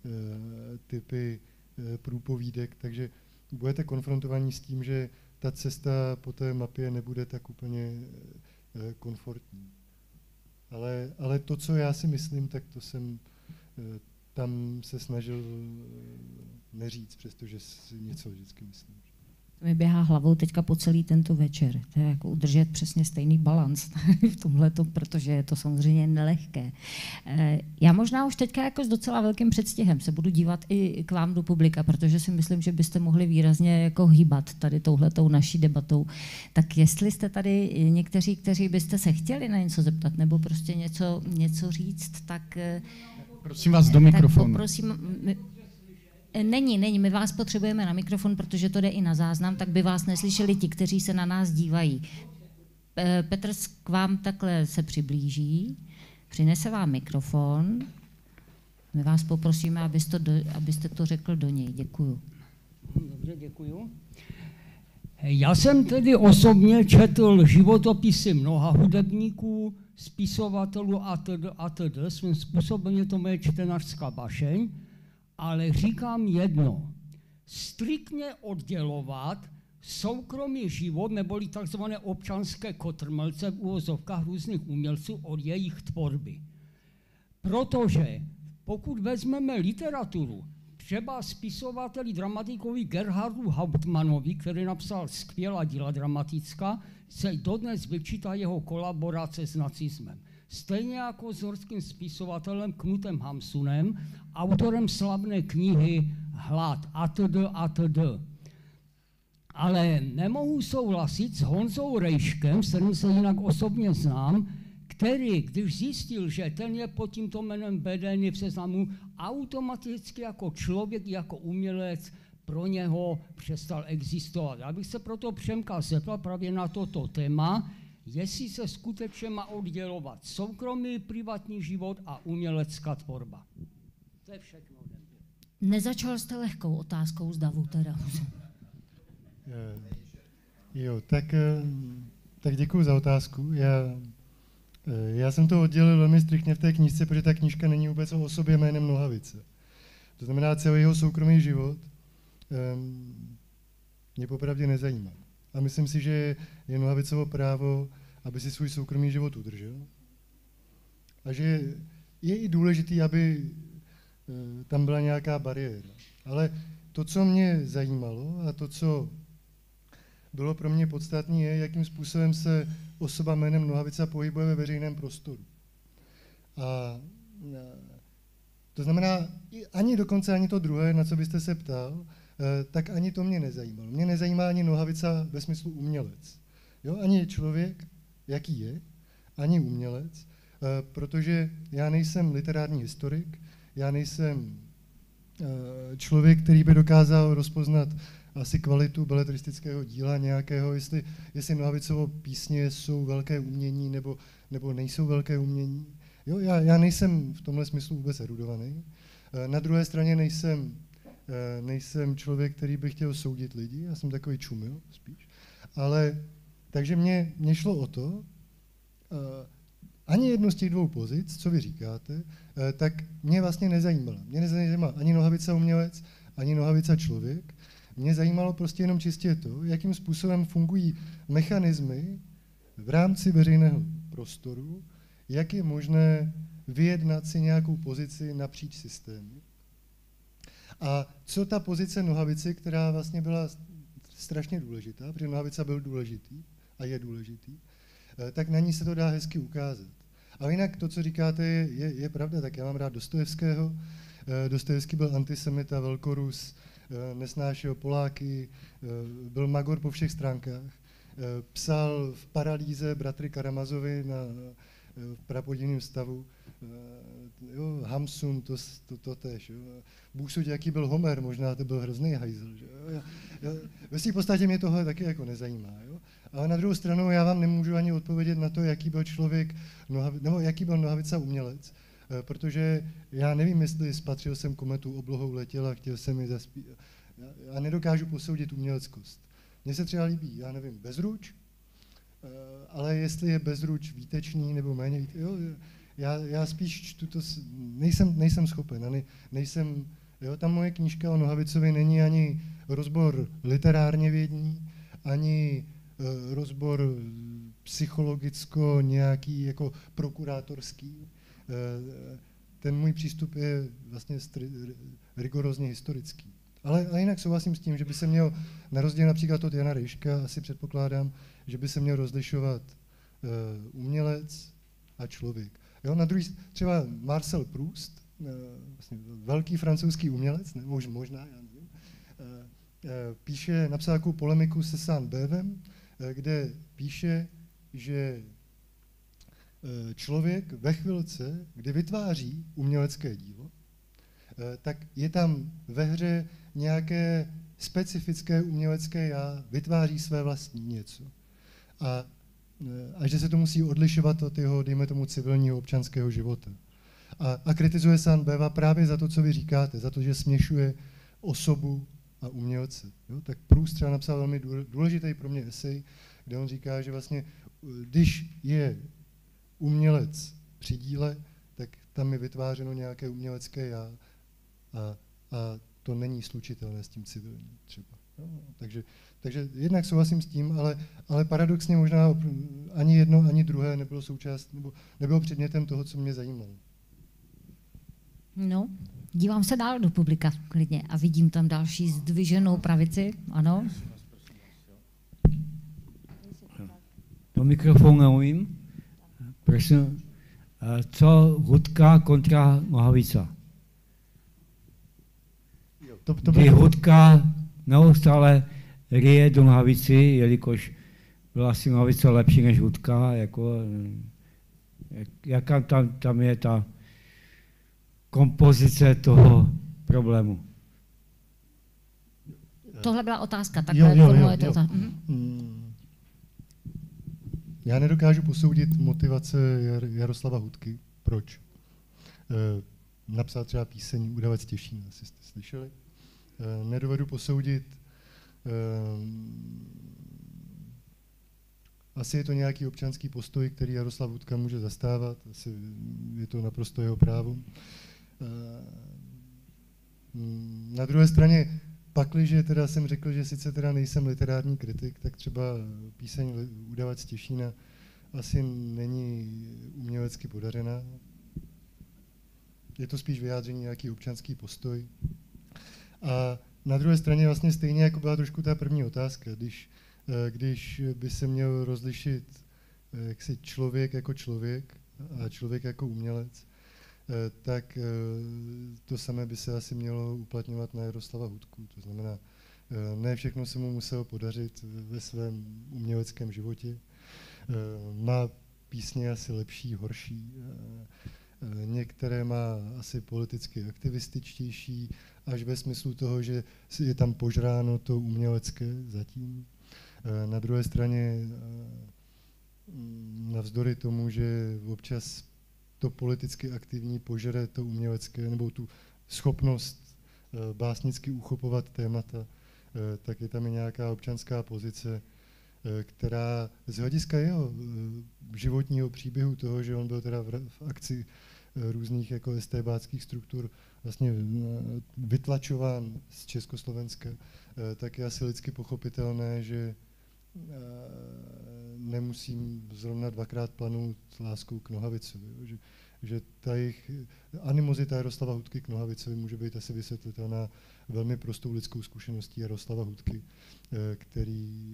typy průpovídek, takže budete konfrontovaní s tím, že ta cesta po té mapě nebude tak úplně komfortní. Ale to, co já si myslím, tak to jsem tam se snažil neříct, přestože si něco vždycky myslím. Mi běhá hlavou teďka po celý tento večer. To je jako udržet přesně stejný balans v tomhletom, protože je to samozřejmě nelehké. Já možná už teďka jako s docela velkým předstihem se budu dívat i k vám do publika, protože si myslím, že byste mohli výrazně jako hýbat tady touhletou naší debatou. Tak jestli jste tady někteří, kteří byste se chtěli na něco zeptat nebo prostě něco říct, tak... Prosím vás do mikrofonu. Poprosím, Není, my vás potřebujeme na mikrofon, protože to jde i na záznam, tak by vás neslyšeli ti, kteří se na nás dívají. Petr k vám takhle se přiblíží, přinese vám mikrofon, my vás poprosíme, abyste to řekl do něj. Děkuju. Dobře, děkuju. Já jsem tedy osobně četl životopisy mnoha hudebníků, spisovatelů atd. Svým způsobem je to moje čtenářská bašeň, ale říkám jedno. striktně oddělovat soukromý život neboli takzvané občanské kotrmelce v uvozovkách různých umělců od jejich tvorby. Protože pokud vezmeme literaturu, třeba spisovateli dramatikovi Gerhardu Hauptmannovi, který napsal skvělá díla dramatická, se dodnes vyčítá jeho kolaborace s nacismem. Stejně jako s norským spisovatelem Knutem Hamsunem, autorem slavné knihy Hlad atd. Ale nemohu souhlasit s Honzou Rejškem, s kterým se jinak osobně znám, který, když zjistil, že ten je pod tímto jménem vedený v seznamu, automaticky jako člověk, jako umělec pro něho přestal existovat. Já bych se proto Přemka zeptal právě na toto téma, jestli se skutečně má oddělovat soukromý, privátní život a umělecká tvorba. To je všechno. Nezačal jste lehkou otázkou z davu teda. Jo, tak děkuji za otázku. Já jsem to oddělil velmi striktně v té knížce, protože ta knížka není vůbec o osobě jménem Nohavice. To znamená, celý jeho soukromý život mě popravdě nezajímá. A myslím si, že je Nohavicovo právo, aby si svůj soukromý život udržel. A že je i důležitý, aby tam byla nějaká bariéra. Ale to, co mě zajímalo a to, co bylo pro mě podstatné, je, jakým způsobem se osoba jménem Nohavica pohybuje ve veřejném prostoru. A to znamená, dokonce ani to druhé, na co byste se ptal, tak ani to mě nezajímalo. Mě nezajímá ani Nohavica ve smyslu umělec. Jo? Ani člověk, jaký je, ani umělec, protože já nejsem literární historik, já nejsem člověk, který by dokázal rozpoznat asi kvalitu beletristického díla nějakého, jestli Nohavicovo písně jsou velké umění nebo nejsou velké umění. Jo, já nejsem v tomhle smyslu vůbec erudovaný. Na druhé straně nejsem člověk, který by chtěl soudit lidi, já jsem takový čumil spíš. Ale takže mě šlo o to, ani jednu z těch dvou pozic, co vy říkáte, tak mě vlastně nezajímala. Mě nezajímala ani Nohavica umělec, ani Nohavica člověk. Mě zajímalo prostě jenom čistě to, jakým způsobem fungují mechanismy v rámci veřejného prostoru, jak je možné vyjednat si nějakou pozici napříč systémy. A co ta pozice Nohavici, která vlastně byla strašně důležitá, protože Nohavica byl důležitý a je důležitý, tak na ní se to dá hezky ukázat. A jinak to, co říkáte, je pravda, tak já mám rád Dostojevského. Dostojevský byl antisemita, velkorus, nesnášel Poláky, byl magor po všech stránkách. Psal v Paralýze bratry Karamazovi v prapodivném stavu. Jo, Hamsun, to tež. Bůh suď, jaký byl Homer, možná to byl hrozný hajzl. Ve své podstatě mě tohle taky jako nezajímá. Jo? Ale na druhou stranu já vám nemůžu ani odpovědět na to, jaký byl člověk, nebo jaký byl Nohavica umělec, protože já nevím, jestli spatřil jsem kometu, oblohou letěl a chtěl jsem ji zaspívat. Já nedokážu posoudit uměleckost. Mně se třeba líbí, já nevím, Bezruč, ale jestli je Bezruč výtečný nebo méně výtečný, já spíš čtu to, nejsem schopen, tam moje knížka o Nohavicovi není ani rozbor literárně vědní, ani rozbor psychologicko nějaký jako prokurátorský. Ten můj přístup je vlastně rigorózně historický. Ale jinak souhlasím s tím, že by se měl, na rozdíl například od Jana Rejška, asi předpokládám, že by se měl rozlišovat umělec a člověk. Jo, na druhý, třeba Marcel Proust, vlastně velký francouzský umělec, ne, možná, já nevím, napsal takovou polemiku se Saint-Beuvem, kde píše, že člověk ve chvilce, kdy vytváří umělecké dílo, tak je tam ve hře nějaké specifické umělecké já, vytváří své vlastní něco. A že se to musí odlišovat od jeho, dejme tomu, civilního občanského života. A kritizuje Saint-Beuva právě za to, co vy říkáte, za to, že směšuje osobu a umělce. Jo? Tak Proust třeba napsal velmi důležitý pro mě esej, kde on říká, že vlastně, když je umělec při díle, tak tam je vytvářeno nějaké umělecké já. A to není slučitelné s tím civilním třeba. No, takže jednak souhlasím s tím, ale paradoxně možná ani jedno, ani druhé nebylo součást, nebo nebylo předmětem toho, co mě zajímalo. No, dívám se dál do publika klidně a vidím tam další zdviženou pravici, ano. Do mikrofonu neumím. Prosím, co hudka kontra nohavica? Kdy hudka neustále ryje do nohavici, jelikož byla asi nohavice lepší než hudka, jako, jaká tam je ta kompozice toho problému? Tohle byla otázka, takhle formulujete otázku. Já nedokážu posoudit motivace Jaroslava Hudky. Proč? Napsal třeba píseň Udavac Těšín, asi jste slyšeli. Nedovedu posoudit, asi je to nějaký občanský postoj, který Jaroslav Hudka může zastávat, asi je to naprosto jeho právo. Na druhé straně, pakliže teda jsem řekl, že sice teda nejsem literární kritik, tak třeba píseň Udavac Těšína asi není umělecky podařená. Je to spíš vyjádření nějaký občanský postoj. A na druhé straně vlastně stejně jako byla trošku ta první otázka, když by se měl rozlišit jaksi člověk jako člověk a člověk jako umělec, tak to samé by se asi mělo uplatňovat na Jaroslava Hudku. To znamená, ne všechno se mu muselo podařit ve svém uměleckém životě. Má písně asi lepší, horší. Některé má asi politicky aktivističtější, až ve smyslu toho, že je tam požráno to umělecké zatím. Na druhé straně, navzdory tomu, že občas to politicky aktivní požere to umělecké, nebo tu schopnost básnicky uchopovat témata, tak je tam i nějaká občanská pozice, která z hlediska jeho životního příběhu toho, že on byl teda v akci různých jako estébáckých struktur vlastně vytlačován z Československa, tak je asi lidsky pochopitelné, že nemusím zrovna dvakrát planout láskou k Nohavicovi. Že ta jejich animozita Jaroslava Hudky k Nohavicovi může být asi vysvětlitelná velmi prostou lidskou zkušeností Jaroslava Hudky, který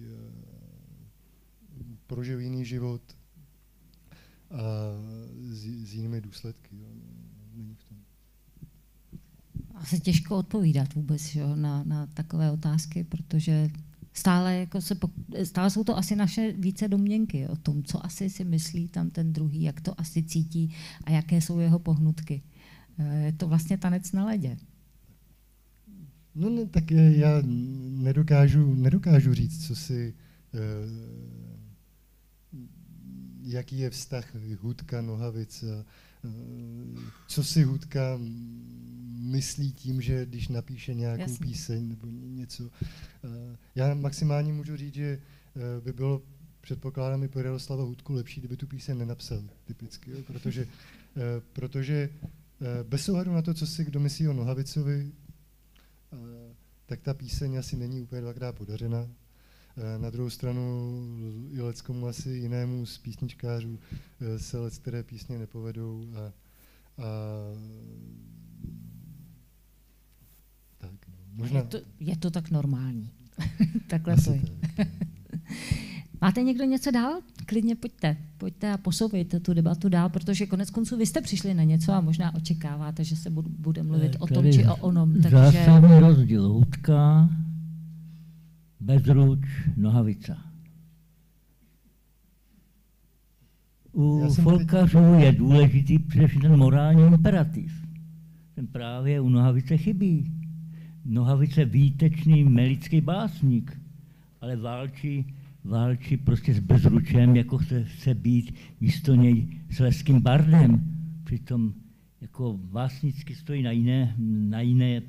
prožil jiný život a s jinými důsledky. Není v tom. Asi těžko odpovídat vůbec, jo, na takové otázky, protože stále jsou to asi naše více domněnky o tom, co asi si myslí tam ten druhý, jak to asi cítí a jaké jsou jeho pohnutky. Je to vlastně tanec na ledě. No ne, tak já nedokážu říct, co si, jaký je vztah Hudka, Nohavic, co si Hudka myslí tím, že když napíše nějakou píseň nebo něco. Já maximálně můžu říct, že by bylo, předpokládám, i pro Jaroslava Hudku lepší, kdyby tu píseň nenapsal typicky, jo? Protože bez ohledu na to, co si kdo myslí o Nohavicovi, tak ta píseň asi není úplně dvakrát podařena. Na druhou stranu i leckomu asi jinému z písničkářů se leckteré písně nepovedou tak, no, možná. Je to tak normální. Takhle to je. Tak. Máte někdo něco dál? Klidně pojďte a posouvejte tu debatu dál, protože konec konců vy jste přišli na něco a možná očekáváte, že se bude mluvit o tom či o onom. Takže zásadní rozdíl Hudka, Bezruč, Nohavica. U folkařů je důležitý především ten morální imperativ. Ten právě u Nohavice chybí. Nohavice výtečný melický básník, ale válčí prostě s Bezručem, jako chce být místo něj s leským bardem. Přitom jako básnicky stojí na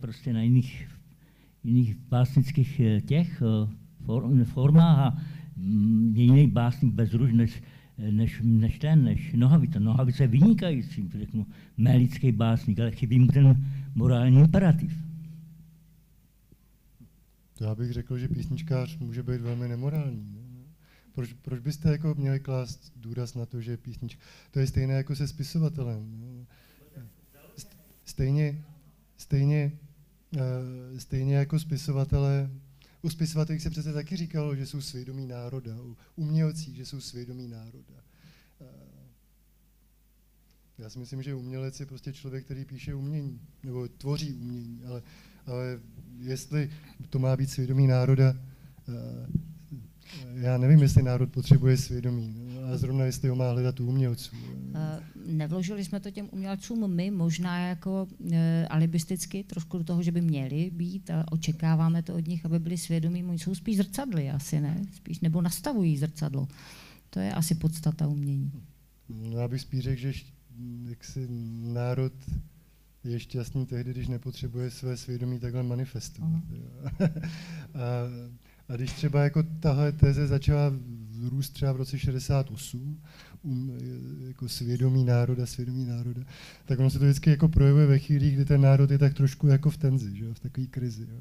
jiných básnických těch formách a jiný básník Bezruč než Nohavice. Nohavice je vynikající, řeknu, melický básník, ale chybí mu ten morální imperativ. To já bych řekl, že písničkář může být velmi nemorální. Ne? Proč byste jako měli klást důraz na to, že písnička... To je stejné jako se spisovatelem. Ne? Stejně jako spisovatelé, u spisovatelích se přece taky říkalo, že jsou svědomí národa, u umělcích, že jsou svědomí národa. Já si myslím, že umělec je prostě člověk, který píše umění, nebo tvoří umění, ale jestli to má být svědomí národa, já nevím, jestli národ potřebuje svědomí, a zrovna jestli ho má hledat u umělců. Nevložili jsme to těm umělcům my, možná jako alibisticky, trošku do toho, že by měli být, a očekáváme to od nich, aby byli svědomí, oni jsou spíš zrcadly, asi ne, spíš, nebo nastavují zrcadlo. To je asi podstata umění. No, já bych spíš řekl, že jaksi národ je šťastný tehdy, když nepotřebuje své svědomí takhle manifestovat. A když třeba jako tahle teze začala růst třeba v roce 68, jako svědomí národa, tak ono se to vždycky jako projevuje ve chvíli, kdy ten národ je tak trošku jako v tenzi, že jo, v takové krizi. Jo.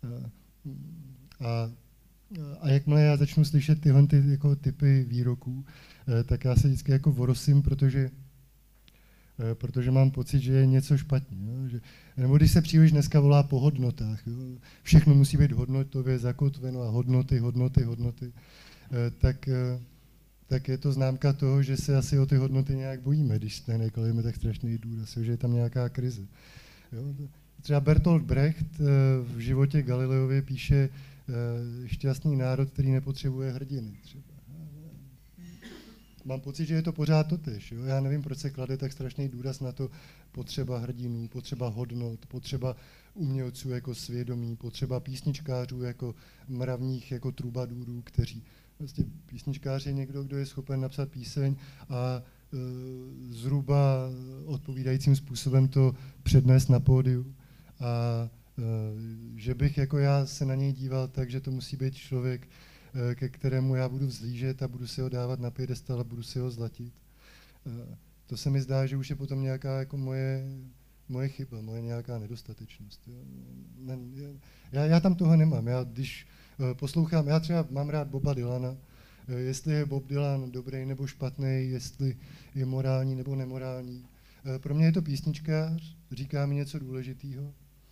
A jakmile já začnu slyšet tyhle jako typy výroků, tak já se vždycky jako vorosím, protože mám pocit, že je něco špatně. Jo? Nebo když se příliš dneska volá po hodnotách, jo? Všechno musí být hodnotově zakotveno a hodnoty, tak je to známka toho, že se asi o ty hodnoty nějak bojíme, když neklademe tak strašný důraz, že je tam nějaká krize. Jo? Třeba Bertolt Brecht v životě Galileově píše šťastný národ, který nepotřebuje hrdiny. Třeba. Mám pocit, že je to pořád totéž. Jo? Já nevím, proč se klade tak strašný důraz na to potřeba hrdinů, potřeba hodnot, potřeba umělců jako svědomí, potřeba písničkářů jako mravních jako trubadůrů, kteří vlastně písničkář je někdo, kdo je schopen napsat píseň a zhruba odpovídajícím způsobem to přednést na pódiu. A že bych jako já se na něj díval tak, že to musí být člověk, ke kterému já budu vzlížet a budu si ho dávat na piedestal a budu si ho zlatit. To se mi zdá, že už je potom nějaká jako moje chyba, moje nějaká nedostatečnost. Já tam toho nemám. Já když poslouchám, já třeba mám rád Boba Dylana, jestli je Bob Dylan dobrý nebo špatný, jestli je morální nebo nemorální. Pro mě je to písničkář, říká mi něco důležitého.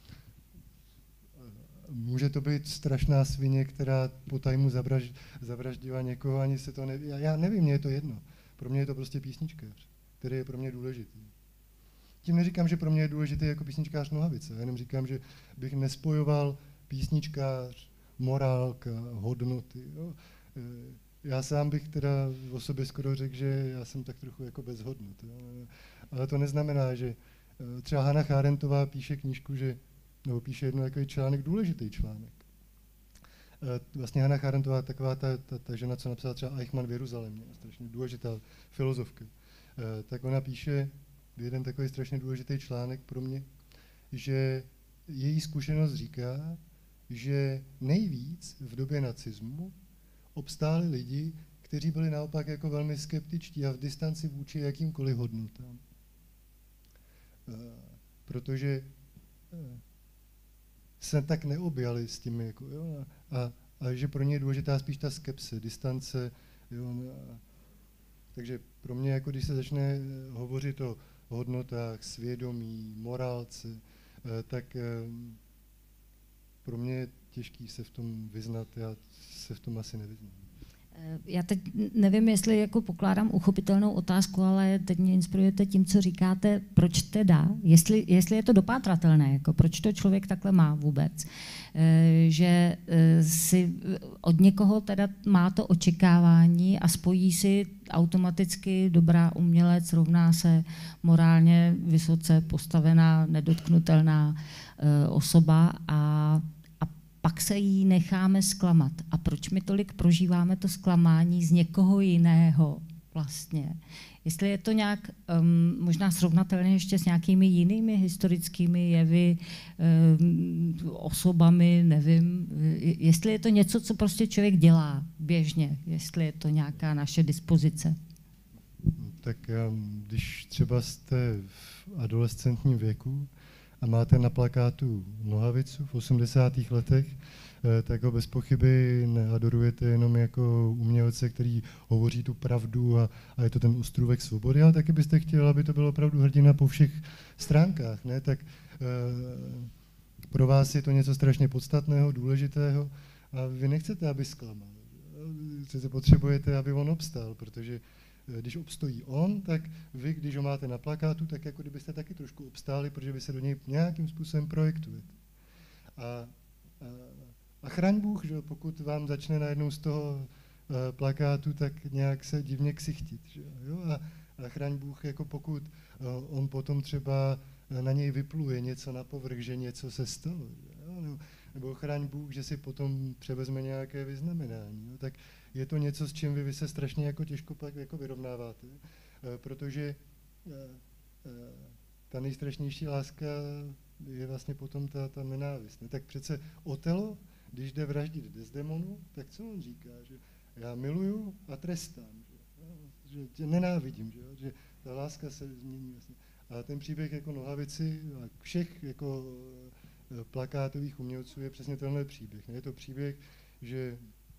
Může to být strašná svině, která po tajmu zavraždila někoho, ani se to neví. Já nevím, mně je to jedno. Pro mě je to prostě písničkář, který je pro mě důležitý. Tím neříkám, že pro mě je důležitý jako písničkář Nohavice, já jenom říkám, že bych nespojoval písničkář, morálka, hodnoty. Jo. Já sám bych teda o sobě skoro řekl, že já jsem tak trochu jako bez hodnot. Jo. Ale to neznamená, že třeba Hannah Arendtová píše knížku, nebo píše jedno takový článek, důležitý článek. Vlastně Hannah Arendtová, taková ta žena, co napsala třeba Eichmann v Jeruzalémě, strašně důležitá filozofka, tak ona píše jeden takový strašně důležitý článek pro mě, že její zkušenost říká, že nejvíc v době nacismu obstáli lidi, kteří byli naopak jako velmi skeptičtí a v distanci vůči jakýmkoliv hodnotám. Protože se tak neobjali s tím, jako, jo, a že pro ně je důležitá spíš ta skepse, distance. Jo, takže pro mě, jako když se začne hovořit o hodnotách, svědomí, morálce, tak pro mě je těžký se v tom vyznat, já se v tom asi nevyznám. Já teď nevím, jestli jako pokládám uchopitelnou otázku, ale teď mě inspirujete tím, co říkáte, proč teda, jestli je to dopátratelné, jako proč to člověk takhle má vůbec, že si od někoho teda má to očekávání a spojí si automaticky dobrá umělec rovná se morálně vysoce postavená, nedotknutelná osoba a pak se jí necháme zklamat. A proč my tolik prožíváme to zklamání z někoho jiného vlastně? Jestli je to nějak možná srovnatelné ještě s nějakými jinými historickými jevy, osobami, nevím. Jestli je to něco, co prostě člověk dělá běžně, jestli je to nějaká naše dispozice. Tak když třeba jste v adolescentním věku a máte na plakátu Nohavicu v 80. letech, tak ho bez pochyby neadorujete jenom jako umělce, který hovoří tu pravdu a je to ten ostrůvek svobody, ale taky byste chtěl, aby to bylo opravdu hrdina po všech stránkách, ne? Tak pro vás je to něco strašně podstatného, důležitého a vy nechcete, aby zklamal. Přece potřebujete, aby on obstál, protože když obstojí on, tak vy, když ho máte na plakátu, tak jako kdybyste taky trošku obstáli, protože vy se do něj nějakým způsobem projektujete. A chraň Bůh, že pokud vám začne najednou z toho plakátu tak nějak se divně ksichtit. Že jo? A chraň Bůh, jako pokud on potom třeba na něj vypluje něco na povrch, že něco se stalo. Jo? Nebo chraň Bůh, že si potom převezme nějaké vyznamenání. Jo? Tak je to něco, s čím vy se strašně jako těžko pak jako vyrovnáváte, protože ta nejstrašnější láska je vlastně potom ta nenávist. Ne? Tak přece Otelo, když jde vraždit Desdemonu, tak co on říká? Že já miluju a trestám, že tě nenávidím, že ta láska se změní vlastně. A ten příběh jako Nohavici a všech jako plakátových umělců je přesně tenhle příběh. Je to příběh, že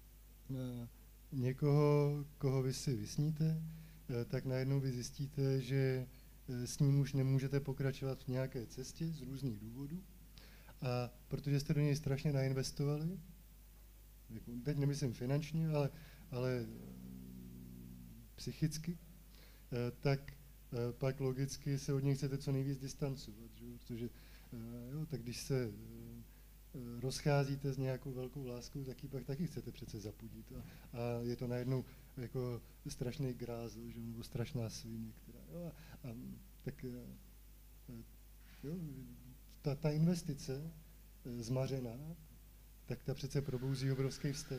někoho, koho vy si vysníte, tak najednou vy zjistíte, že s ním už nemůžete pokračovat v nějaké cestě z různých důvodů. A protože jste do něj strašně nainvestovali, jako teď nemyslím finančně, ale psychicky, tak pak logicky se od něj chcete co nejvíc distancovat, že? Protože jo, tak když se rozcházíte s nějakou velkou láskou, tak ji pak taky chcete přece zapudit. A je to najednou jako strašný grázl, že? Nebo strašná svině, která... Jo, tak jo, ta investice zmařená, tak ta přece probouzí obrovský vztek.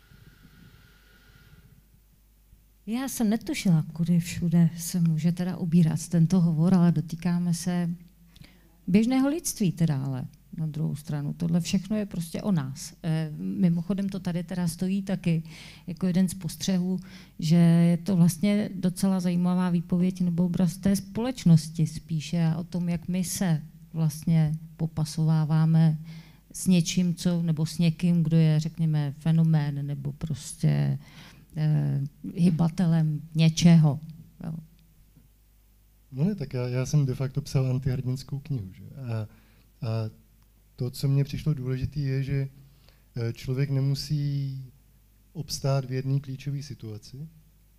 Já jsem netušila, kudy všude se může teda ubírat tento hovor, ale dotýkáme se běžného lidství teda, ale na druhou stranu. Tohle všechno je prostě o nás. Mimochodem to tady teda stojí taky jako jeden z postřehů, že je to vlastně docela zajímavá výpověď nebo obraz té společnosti spíše o tom, jak my se vlastně popasováváme s něčím, nebo s někým, kdo je, řekněme, fenomén nebo prostě hybatelem něčeho. Jo. No ne, tak já jsem de facto psal antihrdinskou knihu. Že? A to, co mně přišlo důležité, je, že člověk nemusí obstát v jedné klíčové situaci,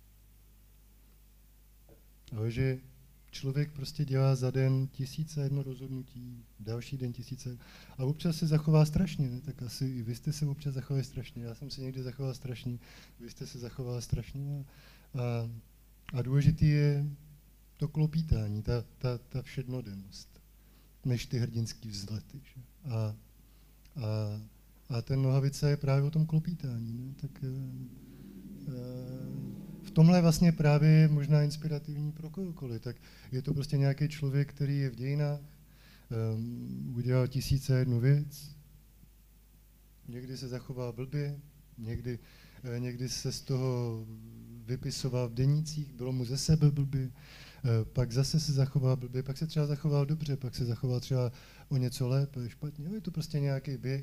ale že člověk prostě dělá za den 1001 rozhodnutí, další den 1000 a občas se zachová strašně, ne? Tak asi i vy jste se občas zachovali strašně, já jsem se někdy zachoval strašně, vy jste se zachoval strašně a důležitý je to klopítání, ta všednodennost, než ty hrdinský vzlety. Že? A ten Nohavica je právě o tom klopítání. Ne? Tak v tomhle vlastně právě je možná inspirativní pro kohokoliv. Tak je to prostě nějaký člověk, který je v dějinách, udělal 1001 věc, někdy se zachoval blbě, někdy se z toho vypisoval v denících, bylo mu ze sebe blbě, pak zase se zachoval blbě, pak se třeba zachoval dobře, pak se zachoval třeba o něco lépe, špatně. Je to prostě nějaký běh.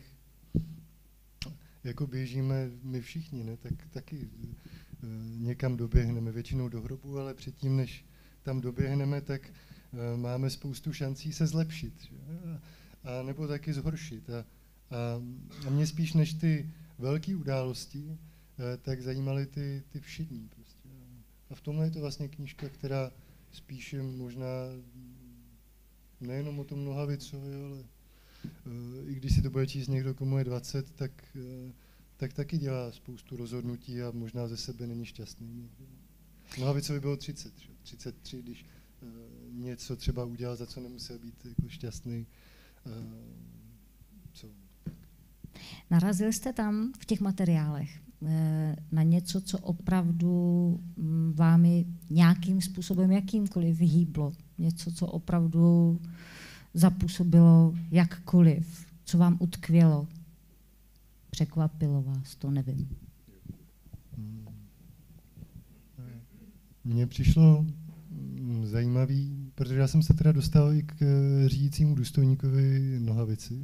Jako běžíme my všichni, ne? Tak taky někam doběhneme, většinou do hrobu, ale předtím, než tam doběhneme, tak máme spoustu šancí se zlepšit. Že? A nebo taky zhoršit. A mě spíš než ty velké události, tak zajímaly ty všední. Prostě. A v tomhle je to vlastně knížka, která spíše možná nejenom o tom Nohavicovi, ale i když si to bude číst někdo, komu je 20, tak taky dělá spoustu rozhodnutí a možná ze sebe není šťastný. Nohavicovi bylo 33, když něco třeba udělal, za co nemusel být jako šťastný. Narazil jste tam v těch materiálech na něco, co opravdu vámi nějakým způsobem, jakýmkoliv hýblo, něco, co opravdu zapůsobilo jakkoliv, co vám utkvělo, překvapilo vás, to nevím. Mně přišlo zajímavý protože já jsem se teda dostal i k řídícímu důstojníkovi Nohavici.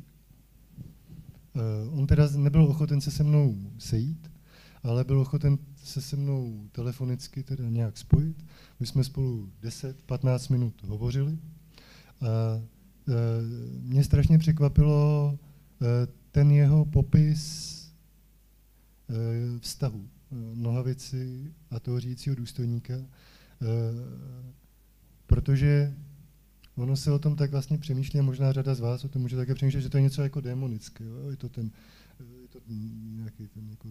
On teda nebyl ochoten se se mnou sejít, ale byl ochoten se mnou telefonicky teda nějak spojit. My jsme spolu 10-15 minut hovořili a mě strašně překvapilo ten jeho popis vztahu Nohavici a toho řídícího důstojníka, protože ono se o tom tak vlastně přemýšlí, a možná řada z vás o tom může také přemýšlet, že to je něco jako démonické. Jo? Je to nějaký ten jako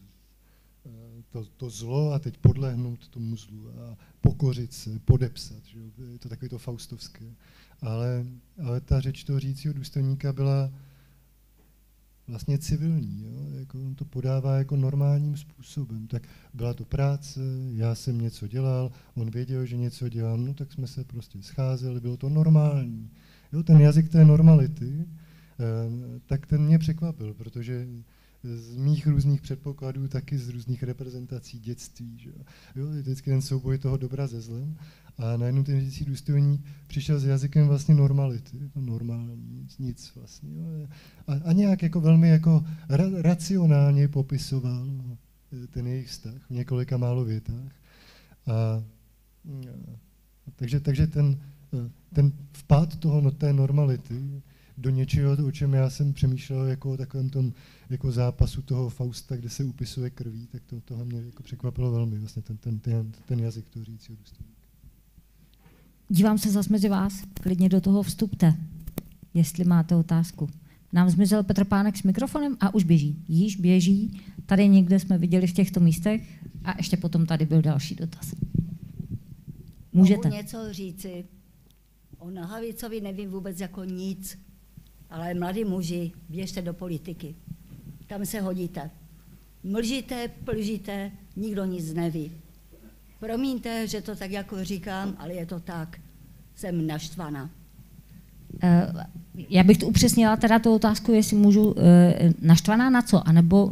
to zlo a teď podlehnout tomu zlu a pokořit se, podepsat. Že? Je to takové to faustovské. Ale ta řeč toho řídícího důstojníka byla vlastně civilní. Jo? Jako on to podává jako normálním způsobem. Tak byla to práce, já jsem něco dělal, on věděl, že něco dělám, no tak jsme se prostě scházeli, bylo to normální. Jo? Ten jazyk té normality, tak ten mě překvapil, protože z mých různých předpokladů, taky z různých reprezentací dětství. Že? Jo? Je vždycky ten souboj toho dobra se zlem. A najednou ten řídící důstojník přišel s jazykem vlastně normality, to normální, nic vlastně. Jo? A nějak jako velmi jako racionálně popisoval ten jejich vztah v několika málo větách. Takže ten vpád té normality do něčeho, o čem já jsem přemýšlel jako o takovém tom jako zápasu toho Fausta, kde se upisuje krví, tak toho mě jako překvapilo velmi, vlastně ten jazyk toho řídícího důstojníka. Dívám se zas mezi vás, klidně do toho vstupte, jestli máte otázku. Nám zmizel Petr Pánek s mikrofonem a už běží. Již běží, tady někde jsme viděli v těchto místech a ještě potom tady byl další dotaz. Můžete. Mohu něco říci. O Nohavicovi nevím vůbec jako nic, ale mladí muži, běžte do politiky. Tam se hodíte. Mlžíte, plžíte, nikdo nic neví. Promiňte, že to tak jako říkám, ale je to tak. Jsem naštvaná. Já bych tu upřesnila teda tu otázku, jestli můžu, naštvaná na co? A nebo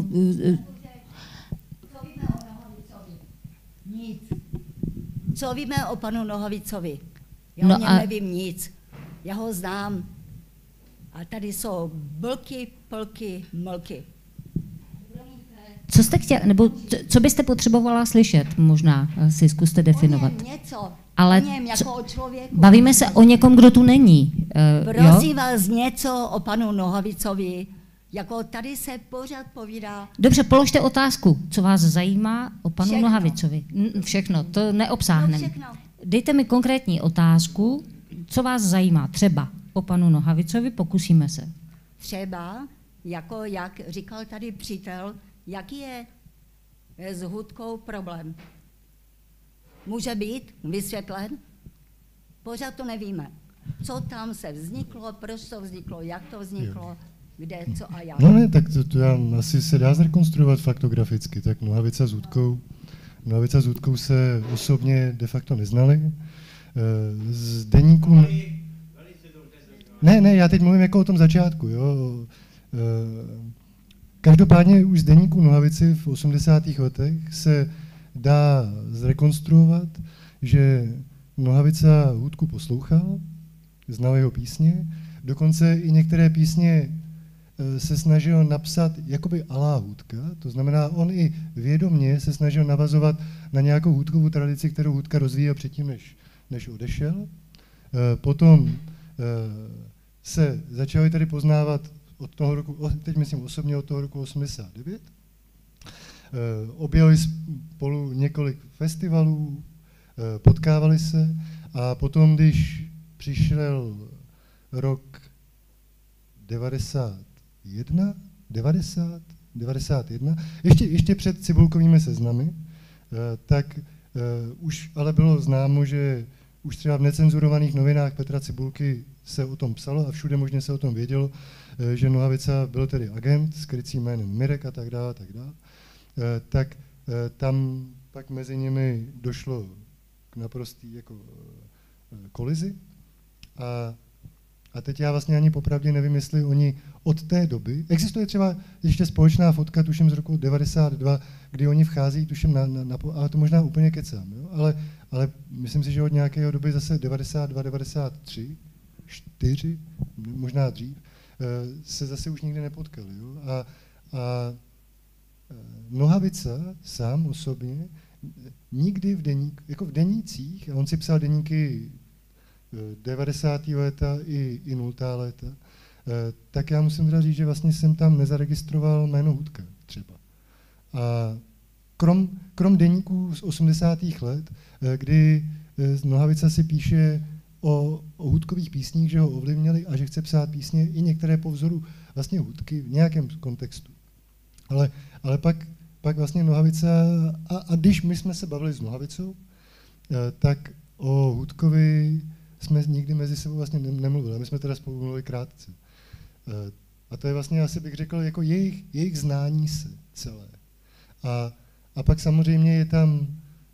Co víme o Nohavicovi? Nic. Co víme o panu Nohavicovi? Já o něm nevím nic. Já ho znám. A tady jsou blky, plky, mlky. Co jste chtěla, nebo co byste potřebovala slyšet, možná si zkuste definovat. O něm něco. Ale o něm jako o člověku. Bavíme se o někom, kdo tu není. Prosím vás něco o panu Nohavicovi. Jako tady se pořád povídá. Dobře, položte otázku, co vás zajímá o panu Všechno. Nohavicovi. Všechno, to neobsáhneme. No Dejte mi konkrétní otázku, co vás zajímá třeba o panu Nohavicovi, pokusíme se. Třeba, jako jak říkal tady přítel, jaký je s hudkou problém. Může být vysvětlen? Pořád to nevíme. Co tam se vzniklo, proč to vzniklo, jak to vzniklo, kde, co a jak. No ne, tak to já asi se dá zrekonstruovat faktograficky. Tak Nohavica s Hudkou se osobně de facto neznali. Z deníku... Ne, já teď mluvím jako o tom začátku. Jo. Každopádně už z deníku Nohavici v 80. letech se dá zrekonstruovat, že Nohavica Hudku poslouchal, znal jeho písně, dokonce i některé písně se snažil napsat jakoby alá Hudka, to znamená, on i vědomě se snažil navazovat na nějakou hudkovou tradici, kterou Hudka rozvíjel předtím, než odešel. Potom se začali tady poznávat od toho roku, teď myslím osobně od toho roku 89. Objeli spolu několik festivalů, potkávali se a potom, když přišel rok 91, ještě před Cibulkovými seznamy, tak už ale bylo známo, že už třeba v necenzurovaných novinách Petra Cibulky se o tom psalo a všude možně se o tom vědělo, že Nohavica byl tedy agent s krycím jménem Mirek a tak dále, tak tam pak mezi nimi došlo k naprostý jako kolizi a teď já vlastně ani popravdě nevím, jestli oni od té doby, existuje třeba ještě společná fotka, tuším z roku 92, kdy oni vchází, tuším ale to možná úplně kecám, jo? ale myslím si, že od nějakého doby zase 92, 93, 4, možná dřív, se zase už nikdy nepotkali. Jo? A Nohavica sám osobně nikdy jako v denících, a on si psal deníky 90. léta i 0. léta, tak já musím teda říct, že vlastně jsem tam nezaregistroval jméno Hudka třeba. A krom deníků z 80. let, kdy Nohavica si píše o Hudkových písních, že ho ovlivnili a že chce psát písně i některé po vzoru vlastně Hudky v nějakém kontextu. Ale pak vlastně Nohavica, a když my jsme se bavili s Nohavicou, tak o Hudkovi jsme nikdy mezi sebou vlastně nemluvili. My jsme teda spolu mluvili krátce. A to je vlastně, asi bych řekl, jako jejich znání se celé. A pak samozřejmě je tam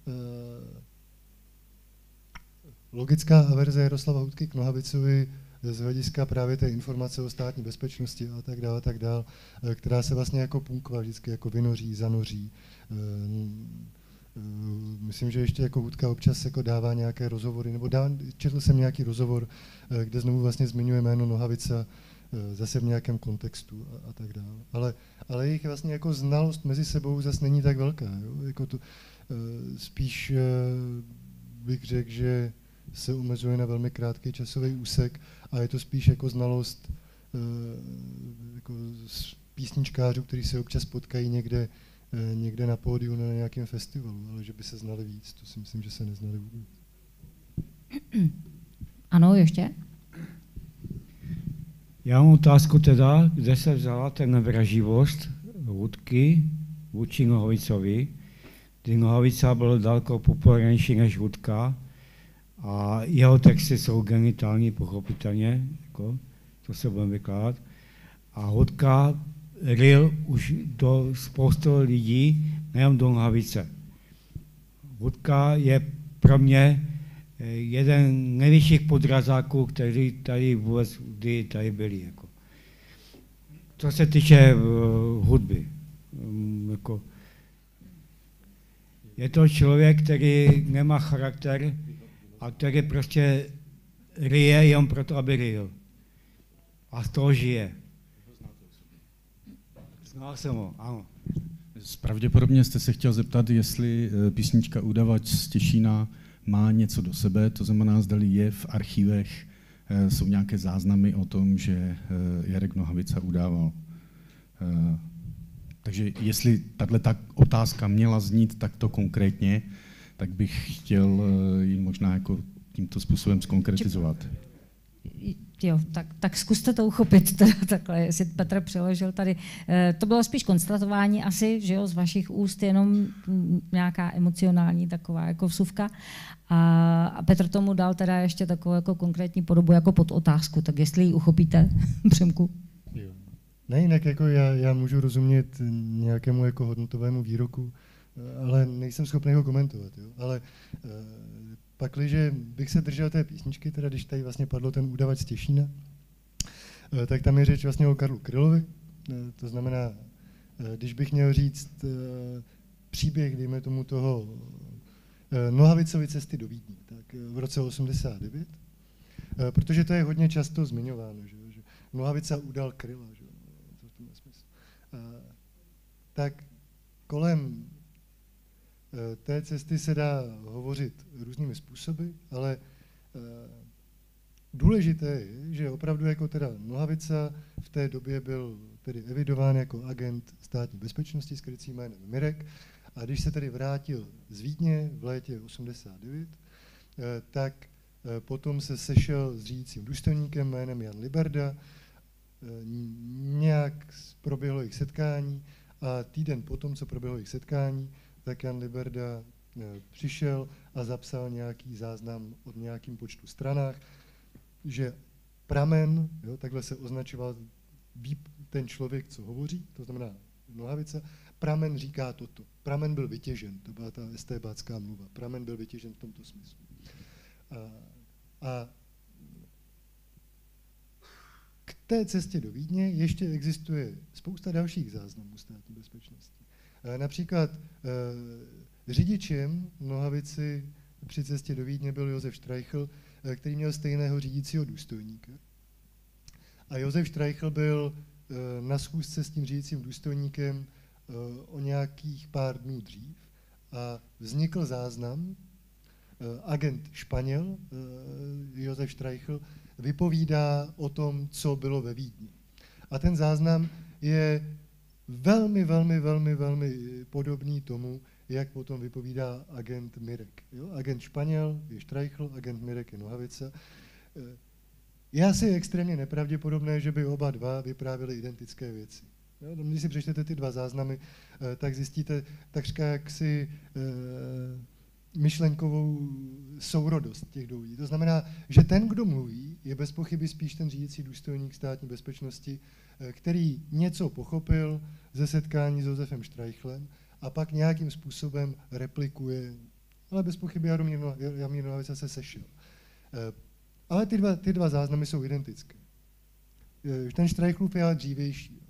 logická averze Jaroslava Hudky k Nohavicovi z hlediska právě té informace o státní bezpečnosti a tak dále, která se vlastně jako punkva vždycky jako vynoří, zanoří. Myslím, že ještě jako Hudka občas jako dává nějaké rozhovory, nebo četl jsem nějaký rozhovor, kde znovu vlastně zmiňuje jméno Nohavica zase v nějakém kontextu a tak dále. Ale jejich vlastně jako znalost mezi sebou zase není tak velká. Jo? Jako to, spíš bych řekl, že se omezuje na velmi krátký časový úsek a je to spíš jako znalost jako písničkářů, kteří se občas potkají někde na pódiu na nějakém festivalu, ale že by se znali víc, to si myslím, že se neznali vůbec. Ano, ještě? Já mám otázku teda, kde se vzala ten vraživost Hudky vůči Nohavicovi, kdy Nohavica byl daleko populárnější než Hudka a jeho texty jsou genitální, pochopitelně, jako, to se budeme vykládat. A Hudka ryl už do spoustu lidí, nejen do Nohavice. Hudka je pro mě jeden největších podrazáků, kteří tady vůbec kdy tady byli. Jako. Co se týče hudby. Jako, je to člověk, který nemá charakter a který prostě ryje jen proto, aby ryl. A z toho žije. Znal jsem ho, ano. Pravděpodobně jste se chtěl zeptat, jestli písnička Udavač z Těšína má něco do sebe, to znamená, zdali je v archivech, jsou nějaké záznamy o tom, že Jarek Nohavica udával. Takže jestli tato otázka měla znít takto konkrétně, tak bych chtěl ji možná jako tímto způsobem zkonkretizovat. Jo, tak zkuste to uchopit teda takhle, jestli Petr přeložil tady. To bylo spíš konstatování asi, že jo, z vašich úst, jenom nějaká emocionální taková jako vsuvka. A Petr tomu dal teda ještě takovou jako konkrétní podobu jako pod otázku, tak jestli ji uchopíte, Přemku. Jo. Ne, jinak jako já můžu rozumět nějakému jako hodnotovému výroku, ale nejsem schopný ho komentovat. Jo. Ale pakliže bych se držel té písničky, teda když tady vlastně padlo ten Udavač z Těšína, tak tam je řeč vlastně o Karlu Krylovi. To znamená, když bych měl říct příběh, dejme tomu toho Nohavicovy cesty do Vídně, tak v roce 89, protože to je hodně často zmiňováno, že Nohavica udal Kryla, že to v tomhle smyslu. Tak kolem té cesty se dá hovořit různými způsoby, ale důležité je, že opravdu jako teda Nohavica v té době byl tedy evidován jako agent státní bezpečnosti s krycím jménem Mirek a když se tedy vrátil z Vídně v létě 89, tak potom se sešel s řídícím důstojníkem jménem Jan Liberda, nějak proběhlo jejich setkání a týden potom, co proběhlo jejich setkání, tak Jan Liberda přišel a zapsal nějaký záznam od nějakým počtu stranách, že pramen, jo, takhle se označoval ten člověk, co hovoří, to znamená Nohavica, pramen říká toto. Pramen byl vytěžen, to byla ta estébácká mluva. Pramen byl vytěžen v tomto smyslu. A k té cestě do Vídně ještě existuje spousta dalších záznamů státní bezpečnosti. Například řidičem Nohavici při cestě do Vídně byl Josef Štreichl, který měl stejného řídícího důstojníka. A Josef Štreichl byl na schůzce s tím řídícím důstojníkem o nějakých pár dnů dřív a vznikl záznam, agent Španěl, Josef Štreichl, vypovídá o tom, co bylo ve Vídni. A ten záznam je velmi, velmi, velmi, velmi podobný tomu, jak potom vypovídá agent Mirek. Jo? Agent Španěl je Štreichl, agent Mirek je Nohavica. Je asi extrémně nepravděpodobné, že by oba dva vyprávěli identické věci. Jo? Když si přečtete ty dva záznamy, tak zjistíte takřka jaksi myšlenkovou sourodost těch dvou lidí. To znamená, že ten, kdo mluví, je bez pochyby spíš ten řídící důstojník státní bezpečnosti, který něco pochopil ze setkání s Josefem Štreichlem a pak nějakým způsobem replikuje, ale bez pochyby Jaromír Nohavica se sešel. Ale ty dva záznamy jsou identické. Ten Štreichlův je ale dřívější.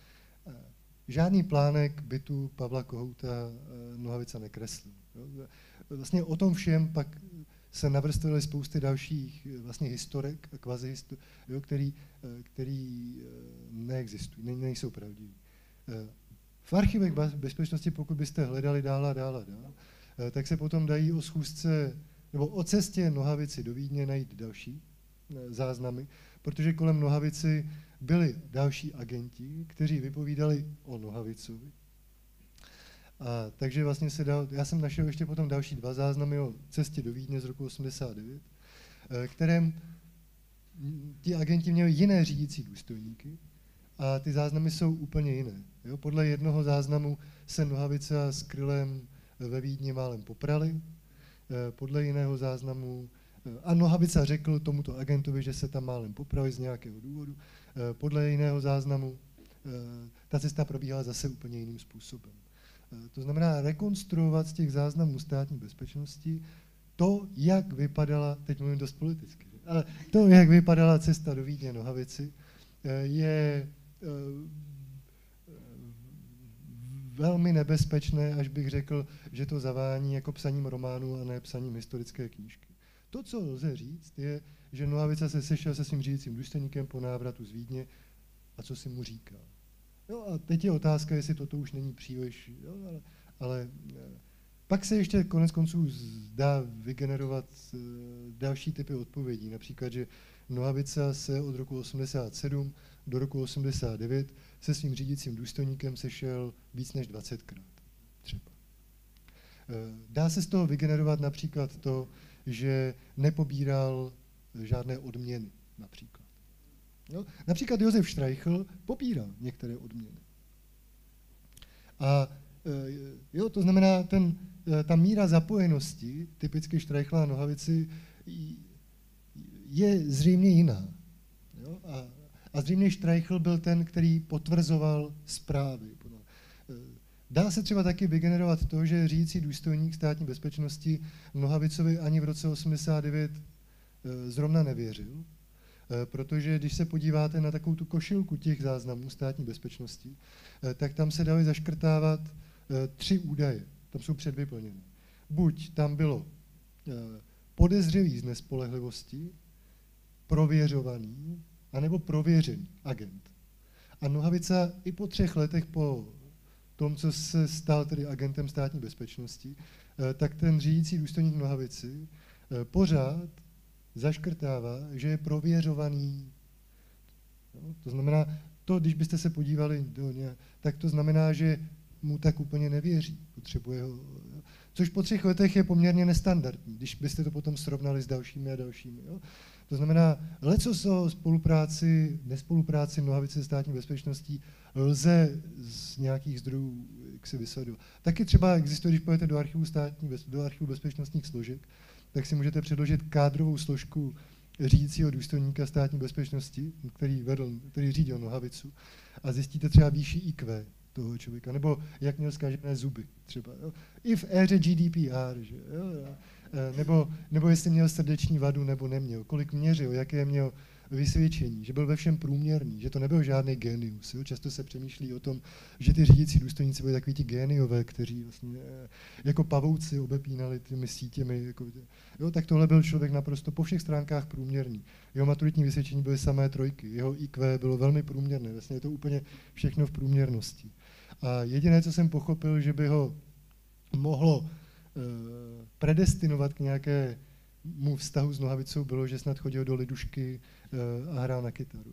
Žádný plánek bytu Pavla Kohouta Nohavica nekreslil. Vlastně o tom všem pak se navrstvily spousty dalších vlastně historek a kvazihistorek, který neexistují, nejsou pravdiví. V archivech bezpečnosti, pokud byste hledali dál a dál a dál, tak se potom dají o schůzce nebo o cestě Nohavici do Vídně najít další záznamy, protože kolem Nohavici byli další agenti, kteří vypovídali o Nohavicovi. A takže vlastně já jsem našel ještě potom další dva záznamy o cestě do Vídně z roku 89, kterém ti agenti měli jiné řídící důstojníky a ty záznamy jsou úplně jiné. Jo? Podle jednoho záznamu se Nohavica s Krylem ve Vídni málem poprali, podle jiného záznamu a Nohavica řekl tomuto agentovi, že se tam málem poprali z nějakého důvodu, podle jiného záznamu ta cesta probíhala zase úplně jiným způsobem. To znamená rekonstruovat z těch záznamů státní bezpečnosti to, jak vypadala, teď mluvím dost politicky, ale to, jak vypadala cesta do Vídně Nohavici, je velmi nebezpečné, až bych řekl, že to zavání jako psaním románu a ne psaním historické knížky. To, co lze říct, je, že Nohavica se sešel se svým řídícím důstojníkem po návratu z Vídně a co si mu říká. Jo, a teď je otázka, jestli toto už není příliš, jo, ale pak se ještě konec konců dá vygenerovat další typy odpovědí. Například, že Nohavica se od roku 87 do roku 89 se svým řídícím důstojníkem sešel víc než 20krát. Třeba. Dá se z toho vygenerovat například to, že nepobíral žádné odměny například. Jo? Například Josef Štreichl pobíral některé odměny. A jo, to znamená, ta míra zapojenosti, typicky Štreichla a Nohavici, je zřejmě jiná. Jo? A zřejmě Štreichl byl ten, který potvrzoval zprávy. Dá se třeba taky vygenerovat to, že řídící důstojník státní bezpečnosti Nohavicovi ani v roce 89 zrovna nevěřil, protože když se podíváte na takovou tu košilku těch záznamů státní bezpečnosti, tak tam se daly zaškrtávat 3 údaje, tam jsou předvyplněné. Buď tam bylo podezřelý z nespolehlivosti, prověřovaný, anebo prověřený agent. A Nohavica i po 3 letech po tom, co se stal tedy agentem státní bezpečnosti, tak ten řídící důstojník Nohavici pořád zaškrtává, že je prověřovaný. No, to znamená, když byste se podívali tak to znamená, že mu tak úplně nevěří, potřebuje ho. Což po 3 letech je poměrně nestandardní, když byste to potom srovnali s dalšími a dalšími. Jo. To znamená, lecos o nespolupráci Nohavice se státní bezpečností lze z nějakých zdrojů si vysledovat. Taky třeba existuje, když půjdete do archivu bezpečnostních složek, tak si můžete předložit kádrovou složku řídícího důstojníka státní bezpečnosti, který řídil Nohavicu, a zjistíte třeba výši IQ toho člověka, nebo jak měl zkažené zuby třeba. Jo. I v éře GDPR, že, jo, nebo jestli měl srdeční vadu nebo neměl, kolik měřil, jaké měl vysvědčení, že byl ve všem průměrný, že to nebyl žádný génius. Jo? Často se přemýšlí o tom, že ty řídící důstojníci byli takový ti géniové, kteří vlastně jako pavouci obepínali těmi sítěmi. Jako, jo? Tak tohle byl člověk naprosto po všech stránkách průměrný. Jeho maturitní vysvědčení byly samé trojky, jeho IQ bylo velmi průměrné, vlastně je to úplně všechno v průměrnosti. A jediné, co jsem pochopil, že by ho mohlo predestinovat k nějakému vztahu s Nohavicou, bylo, že snad chodil do lidušky a hrál na kytaru.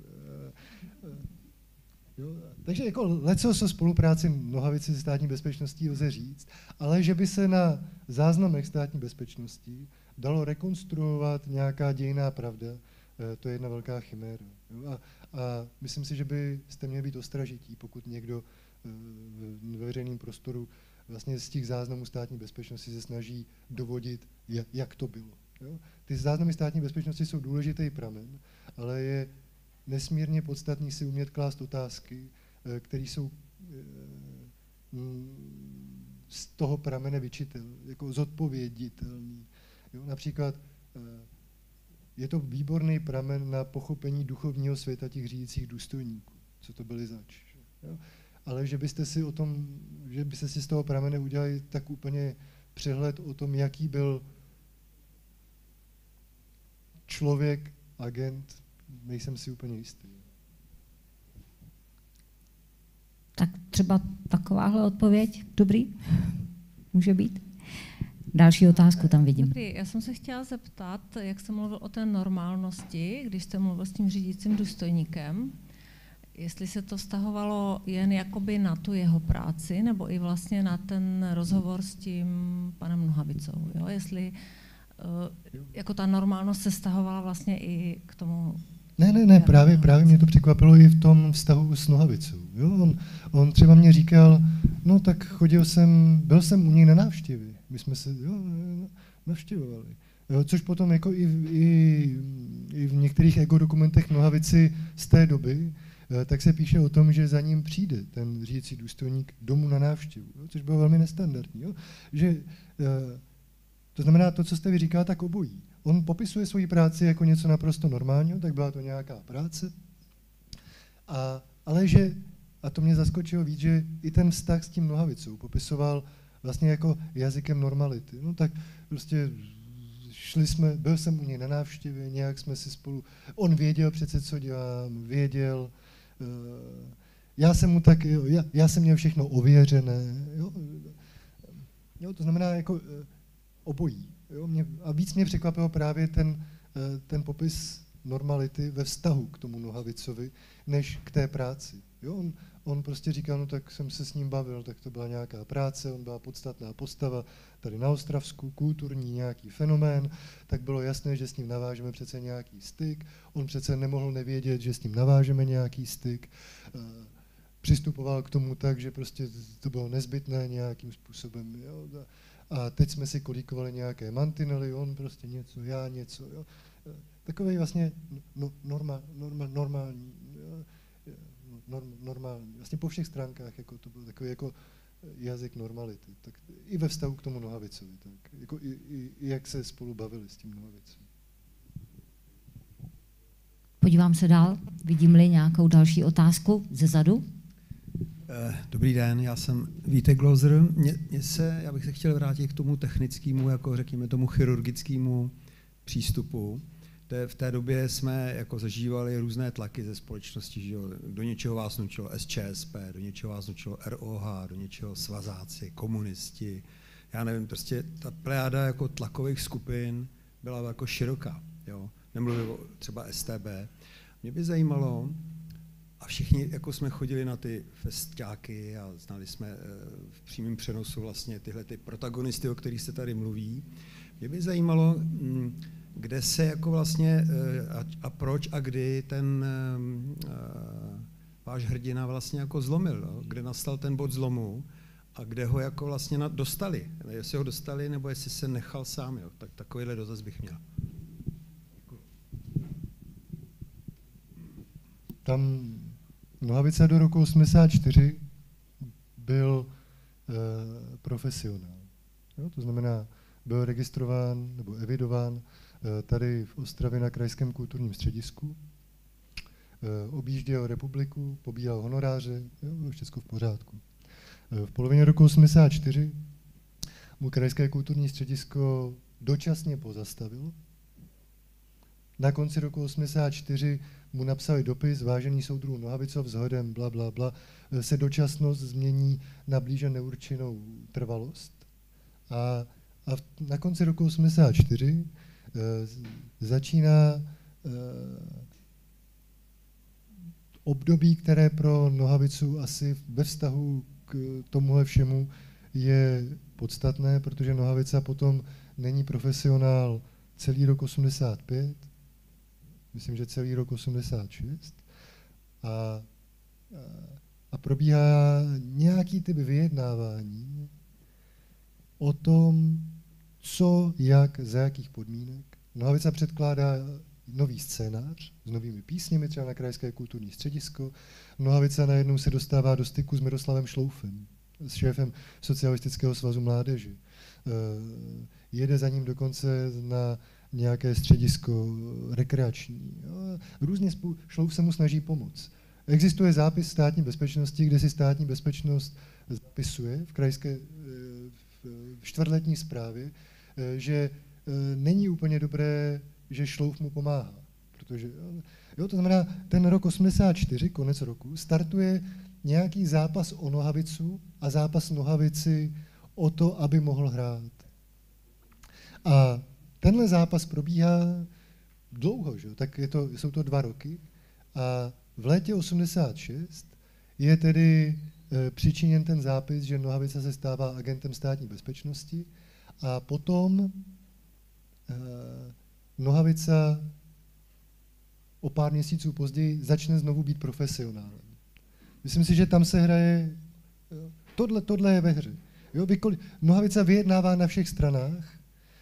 Jo? Takže jako lecos o spolupráci Nohavice se státní bezpečností lze říct, ale že by se na záznamech státní bezpečnosti dalo rekonstruovat nějaká dějinná pravda, to je jedna velká chiméra. Jo? A myslím si, že byste měli být ostražití, pokud někdo ve veřejném prostoru vlastně z těch záznamů státní bezpečnosti se snaží dovodit, jak to bylo. Jo? Ty záznamy státní bezpečnosti jsou důležitý pramen, ale je nesmírně podstatný si umět klást otázky, které jsou z toho pramene jako zodpověditelný. Jo? Například je to výborný pramen na pochopení duchovního světa těch řídících důstojníků, co to byli zač. Jo? Ale že byste si z toho pramene udělali tak úplně přehled o tom, jaký byl člověk, agent, nejsem si úplně jistý. Tak třeba takováhle odpověď, dobrý, může být. Další otázku tam vidím. Dobrý, já jsem se chtěla zeptat, jak jste mluvil o té normálnosti, když jste mluvil s tím řídícím důstojníkem, jestli se to vztahovalo jen jakoby na tu jeho práci, nebo i vlastně na ten rozhovor s tím panem Nohavicou, jo? Jestli jako ta normálnost se vztahovala vlastně i k tomu. Ne, právě mě to překvapilo i v tom vztahu s Nohavicou. Jo? On třeba mě říkal, no tak byl jsem u něj na návštěvě, my jsme se navštěvovali. Jo, což potom jako i v některých ego dokumentech Nohavici z té doby, tak se píše o tom, že za ním přijde ten řídící důstojník domů na návštěvu, jo, což bylo velmi nestandardní. Jo? Že, to znamená, to, co jste vy říká, tak obojí. On popisuje svoji práci jako něco naprosto normálního, tak byla to nějaká práce, ale že, a to mě zaskočilo víc, že i ten vztah s tím Nohavicou popisoval vlastně jako jazykem normality. No tak prostě byl jsem u něj na návštěvě, nějak jsme si spolu, on věděl přece, co dělám, věděl, já jsem měl všechno ověřené, jo, to znamená jako obojí. Jo, a víc mě překvapilo právě ten popis normality ve vztahu k tomu Nohavicovi, než k té práci. Jo, on prostě říkal, no tak jsem se s ním bavil, tak to byla nějaká práce, on byla podstatná postava tady na Ostravsku, kulturní nějaký fenomén, tak bylo jasné, že s ním navážeme přece nějaký styk, on přece nemohl nevědět, že s ním navážeme nějaký styk, přistupoval k tomu tak, že prostě to bylo nezbytné nějakým způsobem. Jo, a teď jsme si kolíkovali nějaké mantinely, on prostě něco, já něco. Jo. Takový vlastně normální, vlastně po všech stránkách, jako to byl takový jako jazyk normality. Tak i ve vztahu k tomu Nohavicovi, tak jako i jak se spolu bavili s tím Nohavicem. Podívám se dál, vidím-li nějakou další otázku ze zadu. Dobrý den, já jsem Vítek Glozer. Já bych se chtěl vrátit k tomu technickému, jako řekněme tomu chirurgickému přístupu. V té době jsme jako zažívali různé tlaky ze společnosti, že jo? Do něčeho vás nutilo SČSP, do něčeho vás nutilo ROH, do něčeho svazáci, komunisti. Já nevím, prostě ta plejáda jako tlakových skupin byla jako široká. Jo? Nemluvím o třeba STB. Mě by zajímalo, a všichni jako jsme chodili na ty festiáky a znali jsme v přímém přenosu vlastně tyhle ty protagonisty, o kterých se tady mluví. Mě by zajímalo, kde se jako vlastně a proč a kdy ten váš hrdina vlastně jako zlomil, no? Kde nastal ten bod zlomu a kde ho jako vlastně dostali. Jestli ho dostali, nebo jestli se nechal sám. Jo? Tak takovýhle dotaz bych měl. Tam Nohavica do roku 1984 byl profesionál. Jo? To znamená, byl registrován nebo evidován tady v Ostravě na Krajském kulturním středisku Objížděl republiku, pobíral honoráře, jo, všechno v pořádku. V polovině roku 1984 mu Krajské kulturní středisko dočasně pozastavilo. Na konci roku 1984 mu napsali dopis: vážený soudruh Nohavicov, vzhledem bla, bla, bla, se dočasnost změní na blíže neurčenou trvalost. A na konci roku 1984 začíná období, které pro Nohavicu asi ve vztahu k tomuhle všemu je podstatné, protože Nohavica potom není profesionál celý rok 85, myslím, že celý rok 86, a probíhá nějaký typ vyjednávání o tom, co, jak, za jakých podmínek. Nohavica předkládá nový scénář s novými písněmi, třeba na Krajské kulturní středisko. Nohavica najednou se dostává do styku s Miroslavem Šloufem, s šéfem Socialistického svazu mládeže. Jede za ním dokonce na nějaké středisko rekreační. Různě Šlouf se mu snaží pomoct. Existuje zápis státní bezpečnosti, kde si státní bezpečnost zapisuje v krajské v čtvrtletní zprávě, že není úplně dobré, že Šlouf mu pomáhá. Protože, jo, to znamená, ten rok 84, konec roku, startuje nějaký zápas o Nohavicu a zápas Nohavici o to, aby mohl hrát. A tenhle zápas probíhá dlouho, že? Tak jsou to 2 roky. A v létě 86 je tedy přičiněn ten zápis, že Nohavica se stává agentem státní bezpečnosti, a potom Nohavica o pár měsíců později začne znovu být profesionálem. Myslím si, že tam se hraje, tohle je ve hře. Jo, Nohavica vyjednává na všech stranách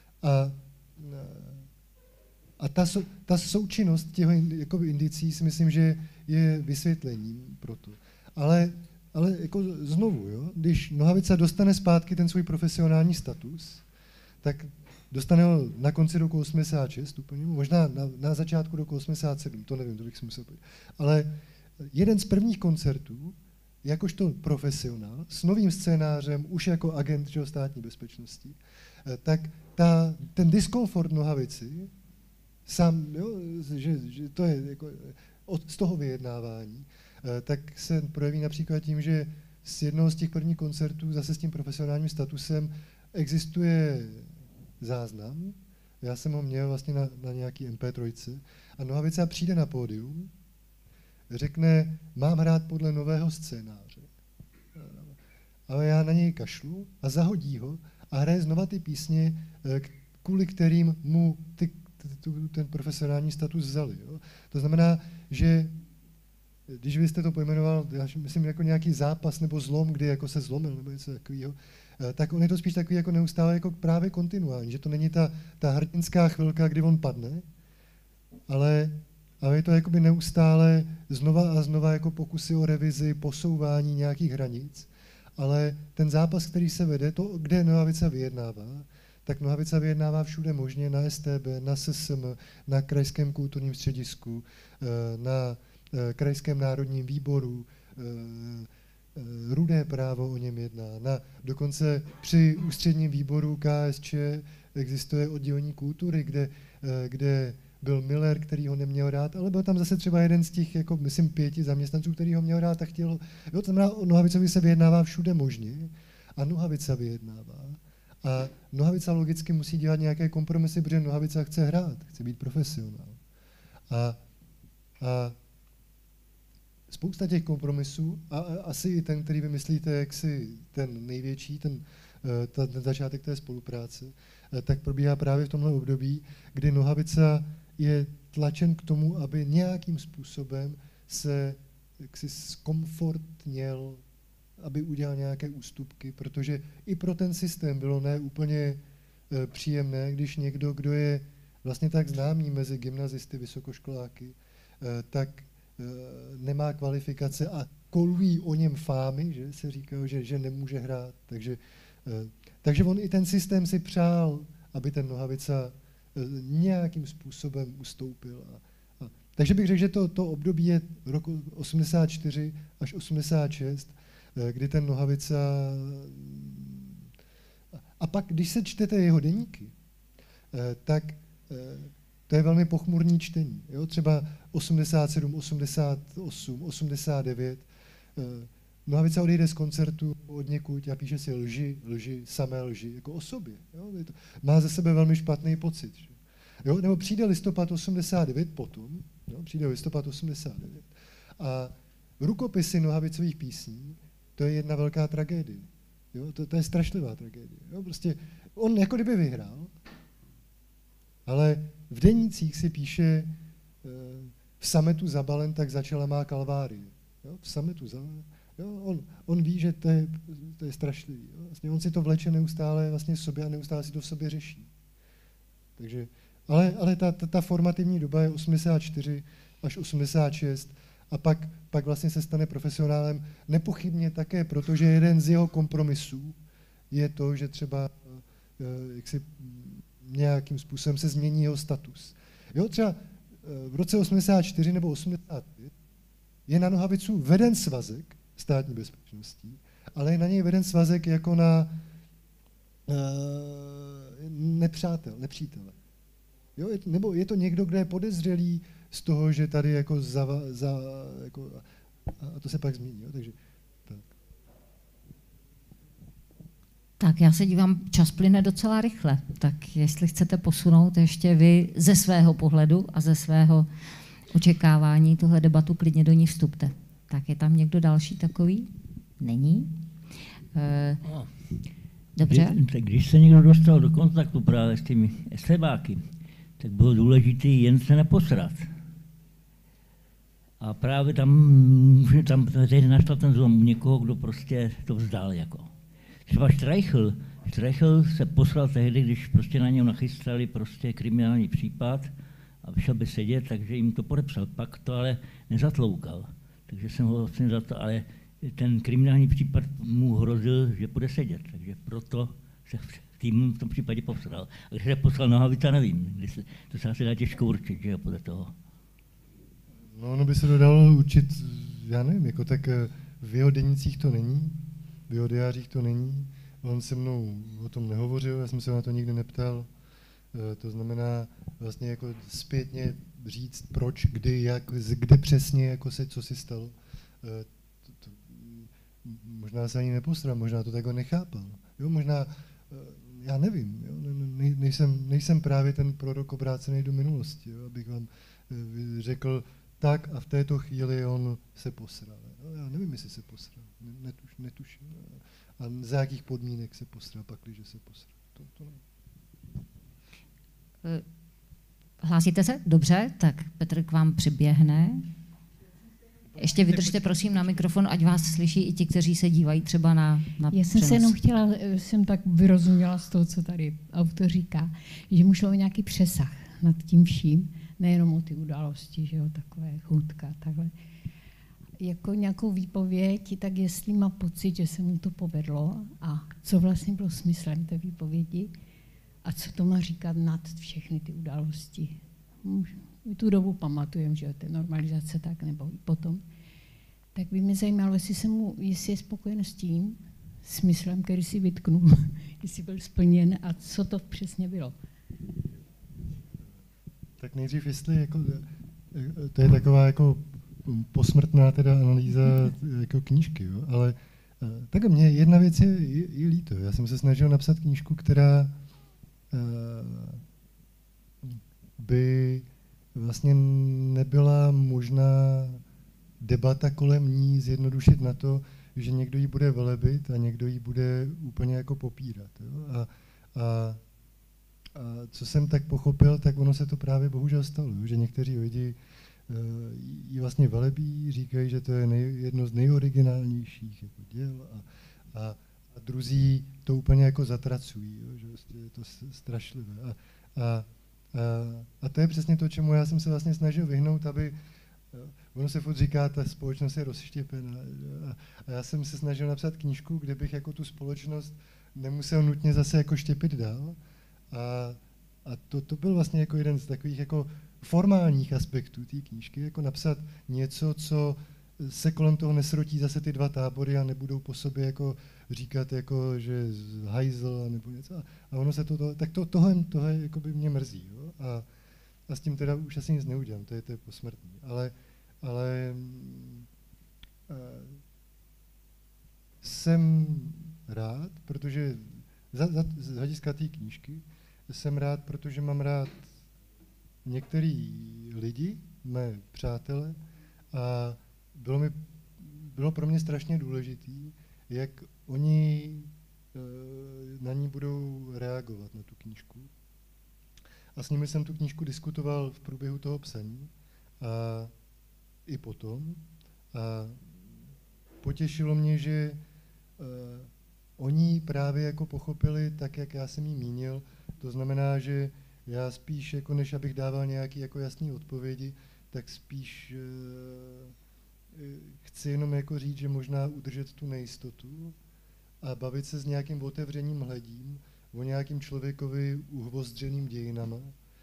a ta součinnost těch indicí si myslím, že je vysvětlením pro to. Ale jako znovu, jo, když Nohavica dostane zpátky ten svůj profesionální status, tak dostane ho na konci roku 86, úplně, možná na začátku roku 87, to nevím, to bych si musel podívat. Ale jeden z prvních koncertů, jakožto profesionál, s novým scénářem, už jako agent státní bezpečnosti, tak ten diskomfort Nohavici, sám, jo, že to je jako z toho vyjednávání, tak se projeví například tím, že z jednoho z těch prvních koncertů zase s tím profesionálním statusem existuje záznam. Já jsem ho měl vlastně na nějaký MP3 a Nohavica přijde na pódium, řekne, mám hrát podle nového scénáře. Ale já na něj kašlu a zahodí ho a hraje znova ty písně, kvůli kterým mu ten profesionální status vzali. Jo. To znamená, že když vy jste to pojmenoval, já myslím jako nějaký zápas nebo zlom, kdy jako se zlomil nebo něco takového, tak on je to spíš takový jako neustále jako právě kontinuální, že to není ta hrdinská chvilka, kdy on padne, ale je to jakoby neustále znova a znova jako pokusy o revizi, posouvání nějakých hranic, ale ten zápas, který se vede, to, kde Nohavica vyjednává, tak Nohavica vyjednává všude možně, na STB, na SSM, na Krajském kulturním středisku, na Krajském národním výboru, Rudé právo o něm jedná. Dokonce při ústředním výboru KSČ existuje oddělení kultury, kde byl Miller, který ho neměl rád, ale byl tam zase třeba jeden z těch, jako myslím, 5 zaměstnanců, který ho měl rád a chtěl. Jo, to znamená, o Nohavicovi se vyjednává všude možně a Nohavica vyjednává. A Nohavica logicky musí dělat nějaké kompromisy, protože Nohavica chce hrát, chce být profesionál. A spousta těch kompromisů, a asi i ten, který vymyslíte, jaksi ten největší, ten začátek té spolupráce, tak probíhá právě v tomhle období, kdy Nohavica je tlačen k tomu, aby nějakým způsobem se jaksi zkomfortněl, aby udělal nějaké ústupky, protože i pro ten systém bylo ne úplně příjemné, když někdo, kdo je vlastně tak známý mezi gymnazisty, vysokoškoláky, tak nemá kvalifikace a kolují o něm fámy, že se říkalo, že nemůže hrát. Takže on i ten systém si přál, aby ten Nohavica nějakým způsobem ustoupil. Takže bych řekl, že to období je roku 84 až 86, kdy ten Nohavica... A pak, když se čtete jeho deníky, tak to je velmi pochmurný čtení. Jo? Třeba 87, 88, 89. Nohavica odejde z koncertu od někud a píše si lži, samé lži, jako o sobě. Jo? Má ze sebe velmi špatný pocit. Že? Jo? Nebo přijde listopad 89 potom, jo? Přijde listopad 89 a rukopisy Nohavicových písní, to je jedna velká tragédie. Jo? To je strašlivá tragédie. Jo? Prostě on jako kdyby vyhrál, ale v denících si píše v sametu zabalen, tak začala má kalvárie. Jo? V sametu zabalen. Jo? On ví, že to je strašlivý. Jo? Vlastně on si to vleče neustále vlastně v sobě a neustále si to v sobě řeší. Takže, ale ta formativní doba je 84 až 86 a pak vlastně se stane profesionálem nepochybně také, protože jeden z jeho kompromisů je to, že třeba jaksi nějakým způsobem se změní jeho status. Jo, třeba v roce 84 nebo 85 je na Nohavicu veden svazek státní bezpečností, ale je na něj veden svazek jako na nepřítele. Jo, nebo je to někdo, kdo je podezřelý z toho, že tady jako a to se pak změní. Jo, takže tak. Tak já se dívám, čas plyne docela rychle, tak jestli chcete posunout ještě vy ze svého pohledu a ze svého očekávání tuhle debatu, klidně do ní vstupte. Tak je tam někdo další takový? Není? Dobře. Když se někdo dostal do kontaktu právě s těmi estébáky, tak bylo důležité jen se neposrat. A právě tam tehdy nastal ten zlom u někoho, kdo prostě to vzdal jako. Třeba Štreichl se posral tehdy, když prostě na něm nachystali prostě kriminální případ a šel by sedět, takže jim to podepsal. Pak to ale nezatloukal. Takže jsem ho vlastně za to, ale ten kriminální případ mu hrozil, že bude sedět. Takže proto se v tom případě posral. A když se poslal Nohavica, nevím. To se asi dá těžko určit, že jo, podle toho. No, ono by se to dalo určit, já nevím, jako tak v jeho denících to není, v jeho diářích to není. On se mnou o tom nehovořil, já jsem se na to nikdy neptal. To znamená vlastně jako zpětně říct, proč, kdy, jak, kde přesně jako co si stalo. Možná se ani neposral, možná to takhle nechápal. Jo, možná, já nevím, jo, nejsem právě ten prorok obrácený do minulosti, jo, abych vám řekl tak a v této chvíli on se posral. Jo, já nevím, jestli se posral, netuším. A za jakých podmínek se posral, pakliže se posral. To nevím. Hlásíte se? Dobře, tak Petr k vám přiběhne. Ještě vydržte prosím na mikrofon, ať vás slyší i ti, kteří se dívají třeba na Já jsem se jenom chtěla, jsem tak vyrozuměla z toho, co tady autor říká, že mu šlo o nějaký přesah nad tím vším, nejenom o ty události, že jo, takové chůdka, takhle. Jako nějakou výpověď, tak jestli má pocit, že se mu to povedlo a co vlastně bylo smyslem té výpovědi a co to má říkat nad všechny ty události. My tu dobu pamatujeme, že to je normalizace tak, nebo i potom. Tak by mě zajímalo, jestli je spokojen s tím smyslem, který si vytknul, jestli byl splněn a co to přesně bylo. Tak nejdřív, jestli jako, to je taková jako posmrtná teda analýza jako knížky, jo? Ale tak mě jedna věc je líto. Já jsem se snažil napsat knížku, která by vlastně nebyla možná debata kolem ní zjednodušit na to, že někdo ji bude velebit a někdo ji bude úplně jako popírat. Jo? A co jsem tak pochopil, tak ono se to právě bohužel stalo, že někteří lidi ji vlastně velebí, říkají, že to je jedno z nejoriginálnějších jako děl a druzí to úplně jako zatracují, jo? Že je to strašlivé. A to je přesně to, čemu já jsem se vlastně snažil vyhnout, aby ono se furt říká, ta společnost je rozštěpená. A já jsem se snažil napsat knížku, kde bych jako tu společnost nemusel nutně zase jako štěpit dál. A to byl vlastně jako jeden z takových jako formálních aspektů té knížky, jako napsat něco, co se kolem toho nesrotí zase ty dva tábory a nebudou po sobě jako říkat, jako, že hajzl nebo něco. A ono se tak tohle jako by mě mrzí. Jo? A s tím teda už asi nic neudělám, to je posmrtný. Ale jsem rád, protože z hlediska té knížky jsem rád, protože mám rád některý lidi, mé přátele, a bylo pro mě strašně důležitý, jak oni na ní budou reagovat, na tu knížku. A s nimi jsem tu knížku diskutoval v průběhu toho psaní a i potom. A potěšilo mě, že oni právě jako pochopili tak, jak já jsem jí mínil. To znamená, že já spíš, jako než abych dával nějaké jako jasné odpovědi, tak spíš chci jenom jako říct, že možná udržet tu nejistotu a bavit se s nějakým otevřeným hledím o nějakým člověkovi uhvozdřeným dějinama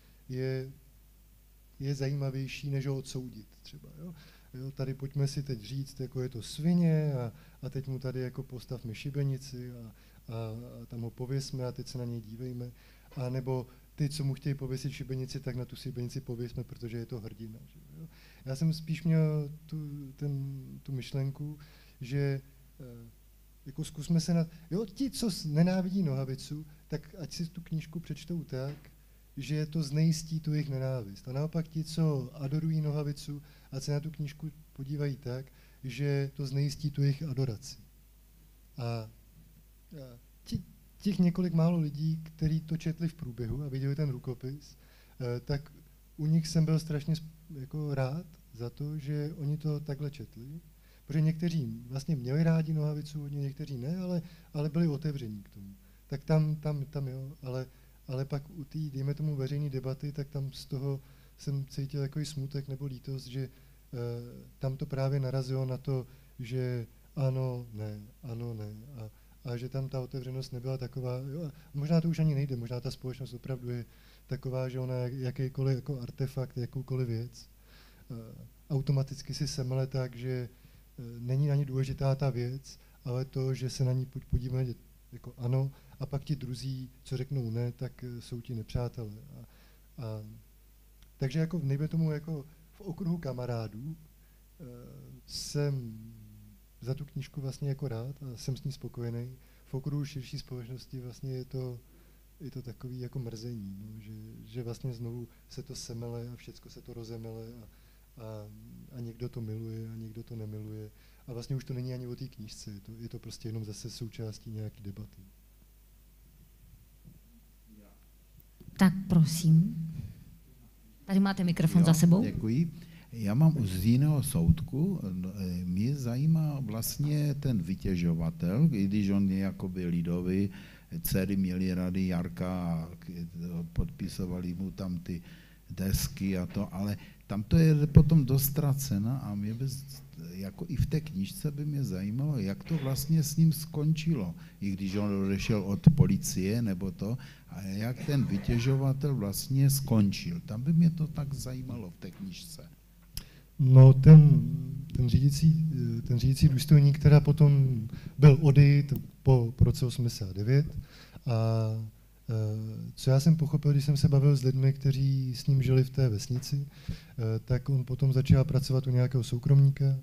je zajímavější, než ho odsoudit třeba. Jo, tady pojďme si teď říct, jako je to svině a teď mu tady jako postavme šibenici a tam ho pověsme a teď se na něj dívejme. A nebo ty, co mu chtějí pověsit šibenici, tak na tu šibenici pověsme, protože je to hrdina. Že jo? Já jsem spíš měl tu myšlenku, že jako zkusme se na... Jo, ti, co nenávidí Nohavicu, tak ať si tu knížku přečtou tak, že to znejistí tu jejich nenávist. A naopak ti, co adorují Nohavicu, ať se na tu knížku podívají tak, že to znejistí tu jejich adoraci. A těch několik málo lidí, kteří to četli v průběhu a viděli ten rukopis, tak u nich jsem byl strašně jako rád za to, že oni to takhle četli. Protože někteří vlastně měli rádi Nohavicu, někteří ne, ale byli otevření k tomu. Tak tam jo, ale pak u té, dejme tomu, veřejné debaty, tak tam z toho jsem cítil takový smutek nebo lítost, že tam to právě narazilo na to, že ano, ne, a že tam ta otevřenost nebyla taková, jo, možná to už ani nejde, možná ta společnost opravdu je taková, že ona jakýkoliv jako artefakt, jakoukoliv věc, automaticky si semele tak, že není ani důležitá ta věc, ale to, že se na ní podíváme jako ano, a pak ti druzí, co řeknou ne, tak jsou ti nepřátelé. Takže jako nejme tomu jako v okruhu kamarádů jsem za tu knížku vlastně jako rád a jsem s ní spokojený. V okruhu širší společnosti vlastně je to takový jako mrzení, no, že vlastně znovu se to semele a všecko se to rozemele a někdo to miluje a někdo to nemiluje. A vlastně už to není ani o té knížce, je to prostě jenom zase součástí nějaké debaty. Tak prosím. Tady máte mikrofon za sebou. Děkuji. Já mám už z jiného soudku. Mě zajímá vlastně ten vytěžovatel, když on je jakoby lidový, dcery měly rady Jarka a podpisovali mu tam ty desky a to, ale tam to je potom dost ztracena a mě by, jako i v té knížce by mě zajímalo, jak to vlastně s ním skončilo, i když on odešel od policie nebo to, a jak ten vytěžovatel vlastně skončil. Tam by mě to tak zajímalo v té knížce. No ten řídící důstojník, která potom byl odejít po roce 89 a co já jsem pochopil, když jsem se bavil s lidmi, kteří s ním žili v té vesnici, tak on potom začal pracovat u nějakého soukromníka,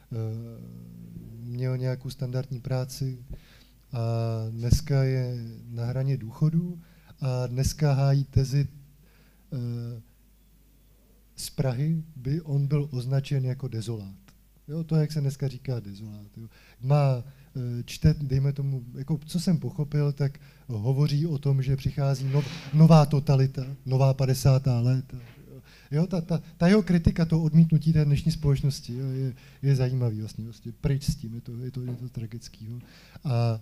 měl nějakou standardní práci a dneska je na hraně důchodu a dneska hájí tezi z Prahy, by on byl označen jako dezolát. Jo, to, jak se dneska říká dezolát. Jo. Čte, dejme tomu, jako, co jsem pochopil, tak hovoří o tom, že přichází nová totalita, nová 50. léta. Jo, ta jeho kritika, to odmítnutí té dnešní společnosti jo, je zajímavý vlastně pryč s tím, je to tragický. A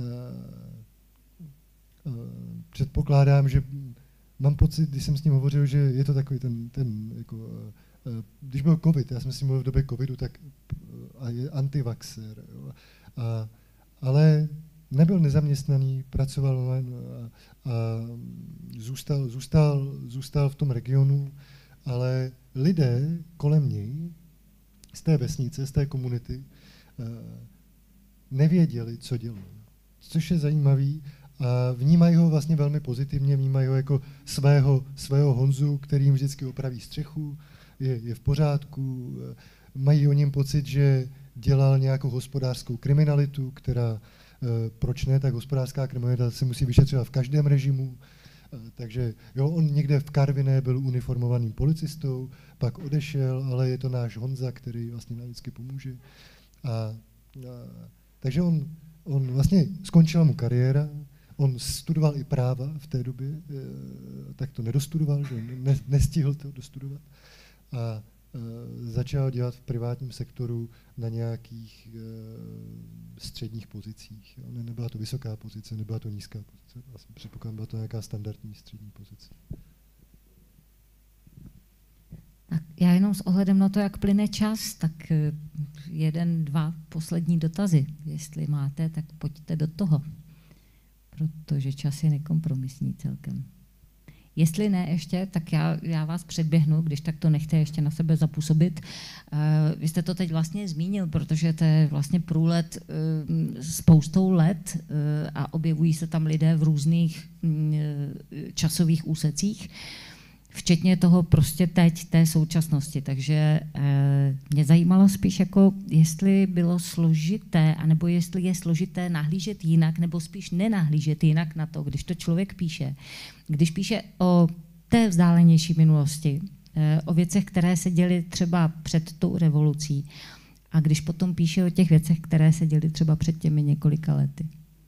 předpokládám, že mám pocit, když jsem s ním hovořil, že je to takový ten jako, když byl covid, já jsem s ním mluvil v době covidu, tak a je antivaxer, jo, ale nebyl nezaměstnaný, pracoval a zůstal v tom regionu, ale lidé kolem něj, z té vesnice, z té komunity, nevěděli, co dělá. Což je zajímavý a vnímají ho vlastně velmi pozitivně, vnímají ho jako svého Honzu, který jim vždycky opraví střechu, je v pořádku, mají o něm pocit, že dělal nějakou hospodářskou kriminalitu, která, proč ne, tak hospodářská kriminalita se musí vyšetřovat v každém režimu. Takže jo, on někde v Karviné byl uniformovaným policistou, pak odešel, ale je to náš Honza, který vlastně nám vždycky pomůže. Takže on vlastně skončila mu kariéra, on studoval i práva v té době, tak to nedostudoval, že nestihl to dostudovat. A začal dělat v privátním sektoru na nějakých středních pozicích. Jo. Nebyla to vysoká pozice, nebyla to nízká pozice. Předpokládám, byla to nějaká standardní střední pozice. Tak já jenom s ohledem na to, jak plyne čas, tak 1, 2 poslední dotazy. Jestli máte, tak pojďte do toho, protože čas je nekompromisní celkem. Jestli ne ještě, tak já vás předběhnu, když tak to nechte ještě na sebe zapůsobit. Vy jste to teď vlastně zmínil, protože to je vlastně průlet spoustou let a objevují se tam lidé v různých časových úsecích, včetně toho prostě teď té současnosti. Takže mě zajímalo spíš, jako jestli bylo složité, anebo jestli je složité nahlížet jinak, nebo spíš nenahlížet jinak na to, když to člověk píše. Když píše o té vzdálenější minulosti, o věcech, které se děly třeba před tou revolucí, a když potom píše o těch věcech, které se děly třeba před těmi několika lety.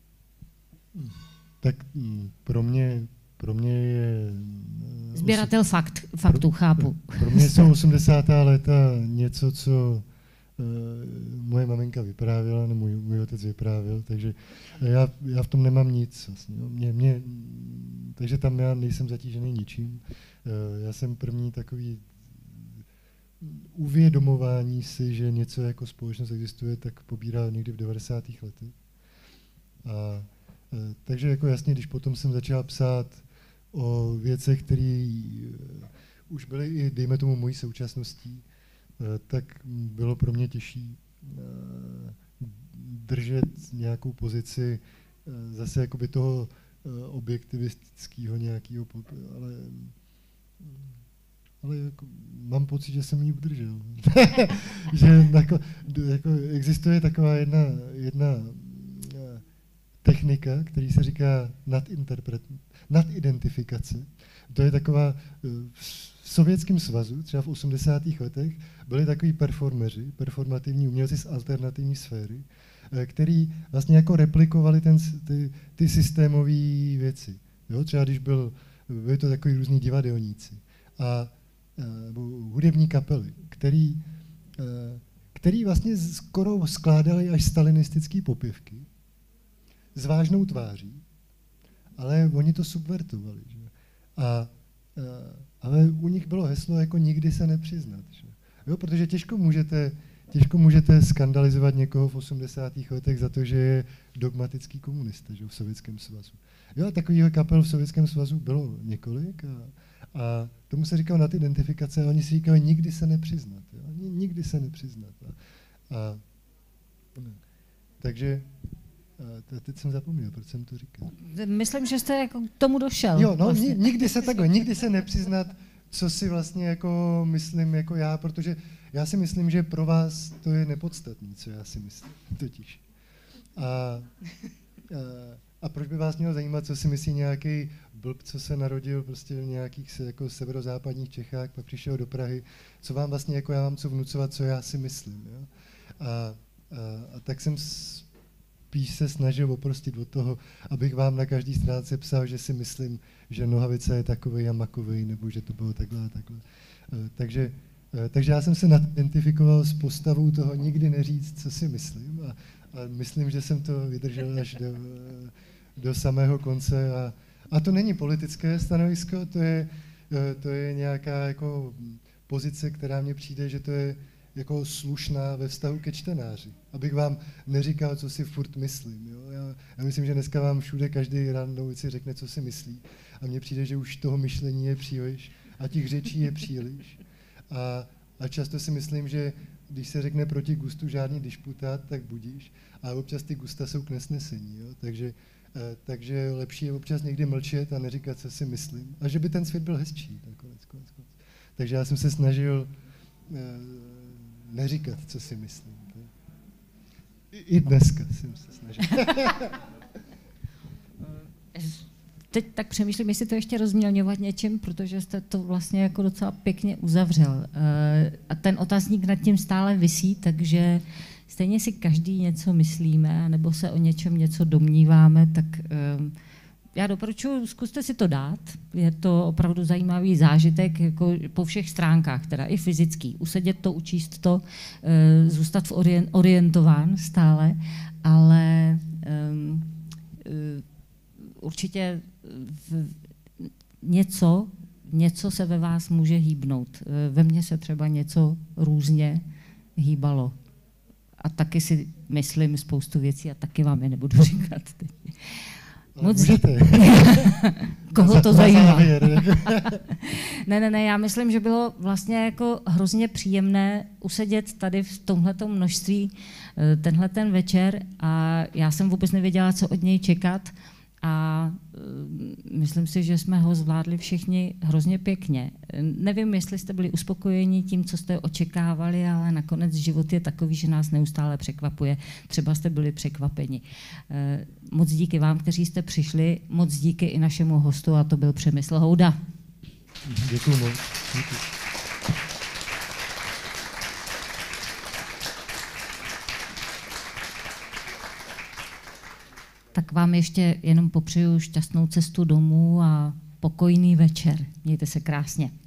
Tak pro mě je... Sběratel faktů, chápu. Pro mě jsou 80. léta něco, co moje maminka vyprávěla, nebo můj otec vyprávěl, takže já v tom nemám nic. Vlastně. Takže tam já nejsem zatížený ničím. Já jsem první takový uvědomování si, že něco jako společnost existuje, tak pobíral někdy v 90. letech. Takže jako jasně, když potom jsem začal psát o věcech, které už byly i, dejme tomu, mojí současností, tak bylo pro mě těžší držet nějakou pozici zase jakoby toho objektivistického nějakého, ale jako mám pocit, že jsem ji udržel. Že jako existuje taková jedna technika, který se říká nadidentifikace. To je taková, v Sovětském svazu, třeba v 80. letech, byli takový performeři, performativní umělci z alternativní sféry, který vlastně jako replikovali ty systémové věci. Jo? Třeba když byli to takový různí divadelníci a hudební kapely, který vlastně skoro skládali až stalinistické popěvky s vážnou tváří, ale oni to subvertovali. Že? Ale u nich bylo heslo jako nikdy se nepřiznat. Že? Jo, protože těžko můžete skandalizovat někoho v 80. letech za to, že je dogmatický komunista, že? V Sovětském svazu. Jo, a takových kapel v Sovětském svazu bylo několik a tomu se říkalo nadidentifikace a oni si říkali nikdy se nepřiznat. Jo? Nikdy se nepřiznat. Takže teď jsem zapomněl, proč jsem to říkal. Myslím, že jste jako k tomu došel. Jo, no, vlastně. nikdy se nepřiznat, co si vlastně jako myslím jako já, protože já si myslím, že pro vás to je nepodstatný, co já si myslím, totiž. A proč by vás mělo zajímat, co si myslí nějaký blb, co se narodil prostě v nějakých jako severozápadních Čechách, pak přišel do Prahy, co vám vlastně jako já mám co vnucovat, co já si myslím. Jo? A tak jsem spíš se snažil oprostit od toho, abych vám na každý stránce psal, že si myslím, že Nohavica je takovej a makovej, nebo že to bylo takhle a takhle. Takže já jsem se identifikoval s postavou toho nikdy neříct, co si myslím a myslím, že jsem to vydržel až do samého konce a to není politické stanovisko, to je nějaká jako pozice, která mně přijde, že to je jako slušná ve vztahu ke čtenáři. Abych vám neříkal, co si furt myslím. Jo? Já myslím, že dneska vám všude každý random si řekne, co si myslí. A mně přijde, že už toho myšlení je příliš a těch řečí je příliš. A často si myslím, že když se řekne proti gustu žádný disputát, tak budíš, ale občas ty gusta jsou k nesnesení, jo? Takže lepší je občas někdy mlčet a neříkat, co si myslím. A že by ten svět byl hezčí. Konec. Takže já jsem se snažil neříkat, co si myslím. I dneska jsem se snažil. Teď tak přemýšlím, jestli to ještě rozmělňovat něčím, protože jste to vlastně jako docela pěkně uzavřel. A ten otazník nad tím stále visí, takže stejně si každý něco myslíme, nebo se o něčem něco domníváme, tak já doporučuji, zkuste si to dát. Je to opravdu zajímavý zážitek jako po všech stránkách, teda i fyzický. Usedět to, učíst to, zůstat orientován stále, ale určitě něco se ve vás může hýbnout. Ve mně se třeba něco různě hýbalo. A taky si myslím spoustu věcí a taky vám je nebudu říkat teď. Moc koho to zajímá? Ne, já myslím, že bylo vlastně jako hrozně příjemné usedět tady v tomhletom množství tenhle ten večer a já jsem vůbec nevěděla, co od něj čekat a myslím si, že jsme ho zvládli všichni hrozně pěkně. Nevím, jestli jste byli uspokojeni tím, co jste očekávali, ale nakonec život je takový, že nás neustále překvapuje. Třeba jste byli překvapeni. Moc díky vám, kteří jste přišli, moc díky i našemu hostu a to byl Přemysl Houda. Děkuji moc. Tak vám ještě jenom popřeju šťastnou cestu domů a pokojný večer. Mějte se krásně.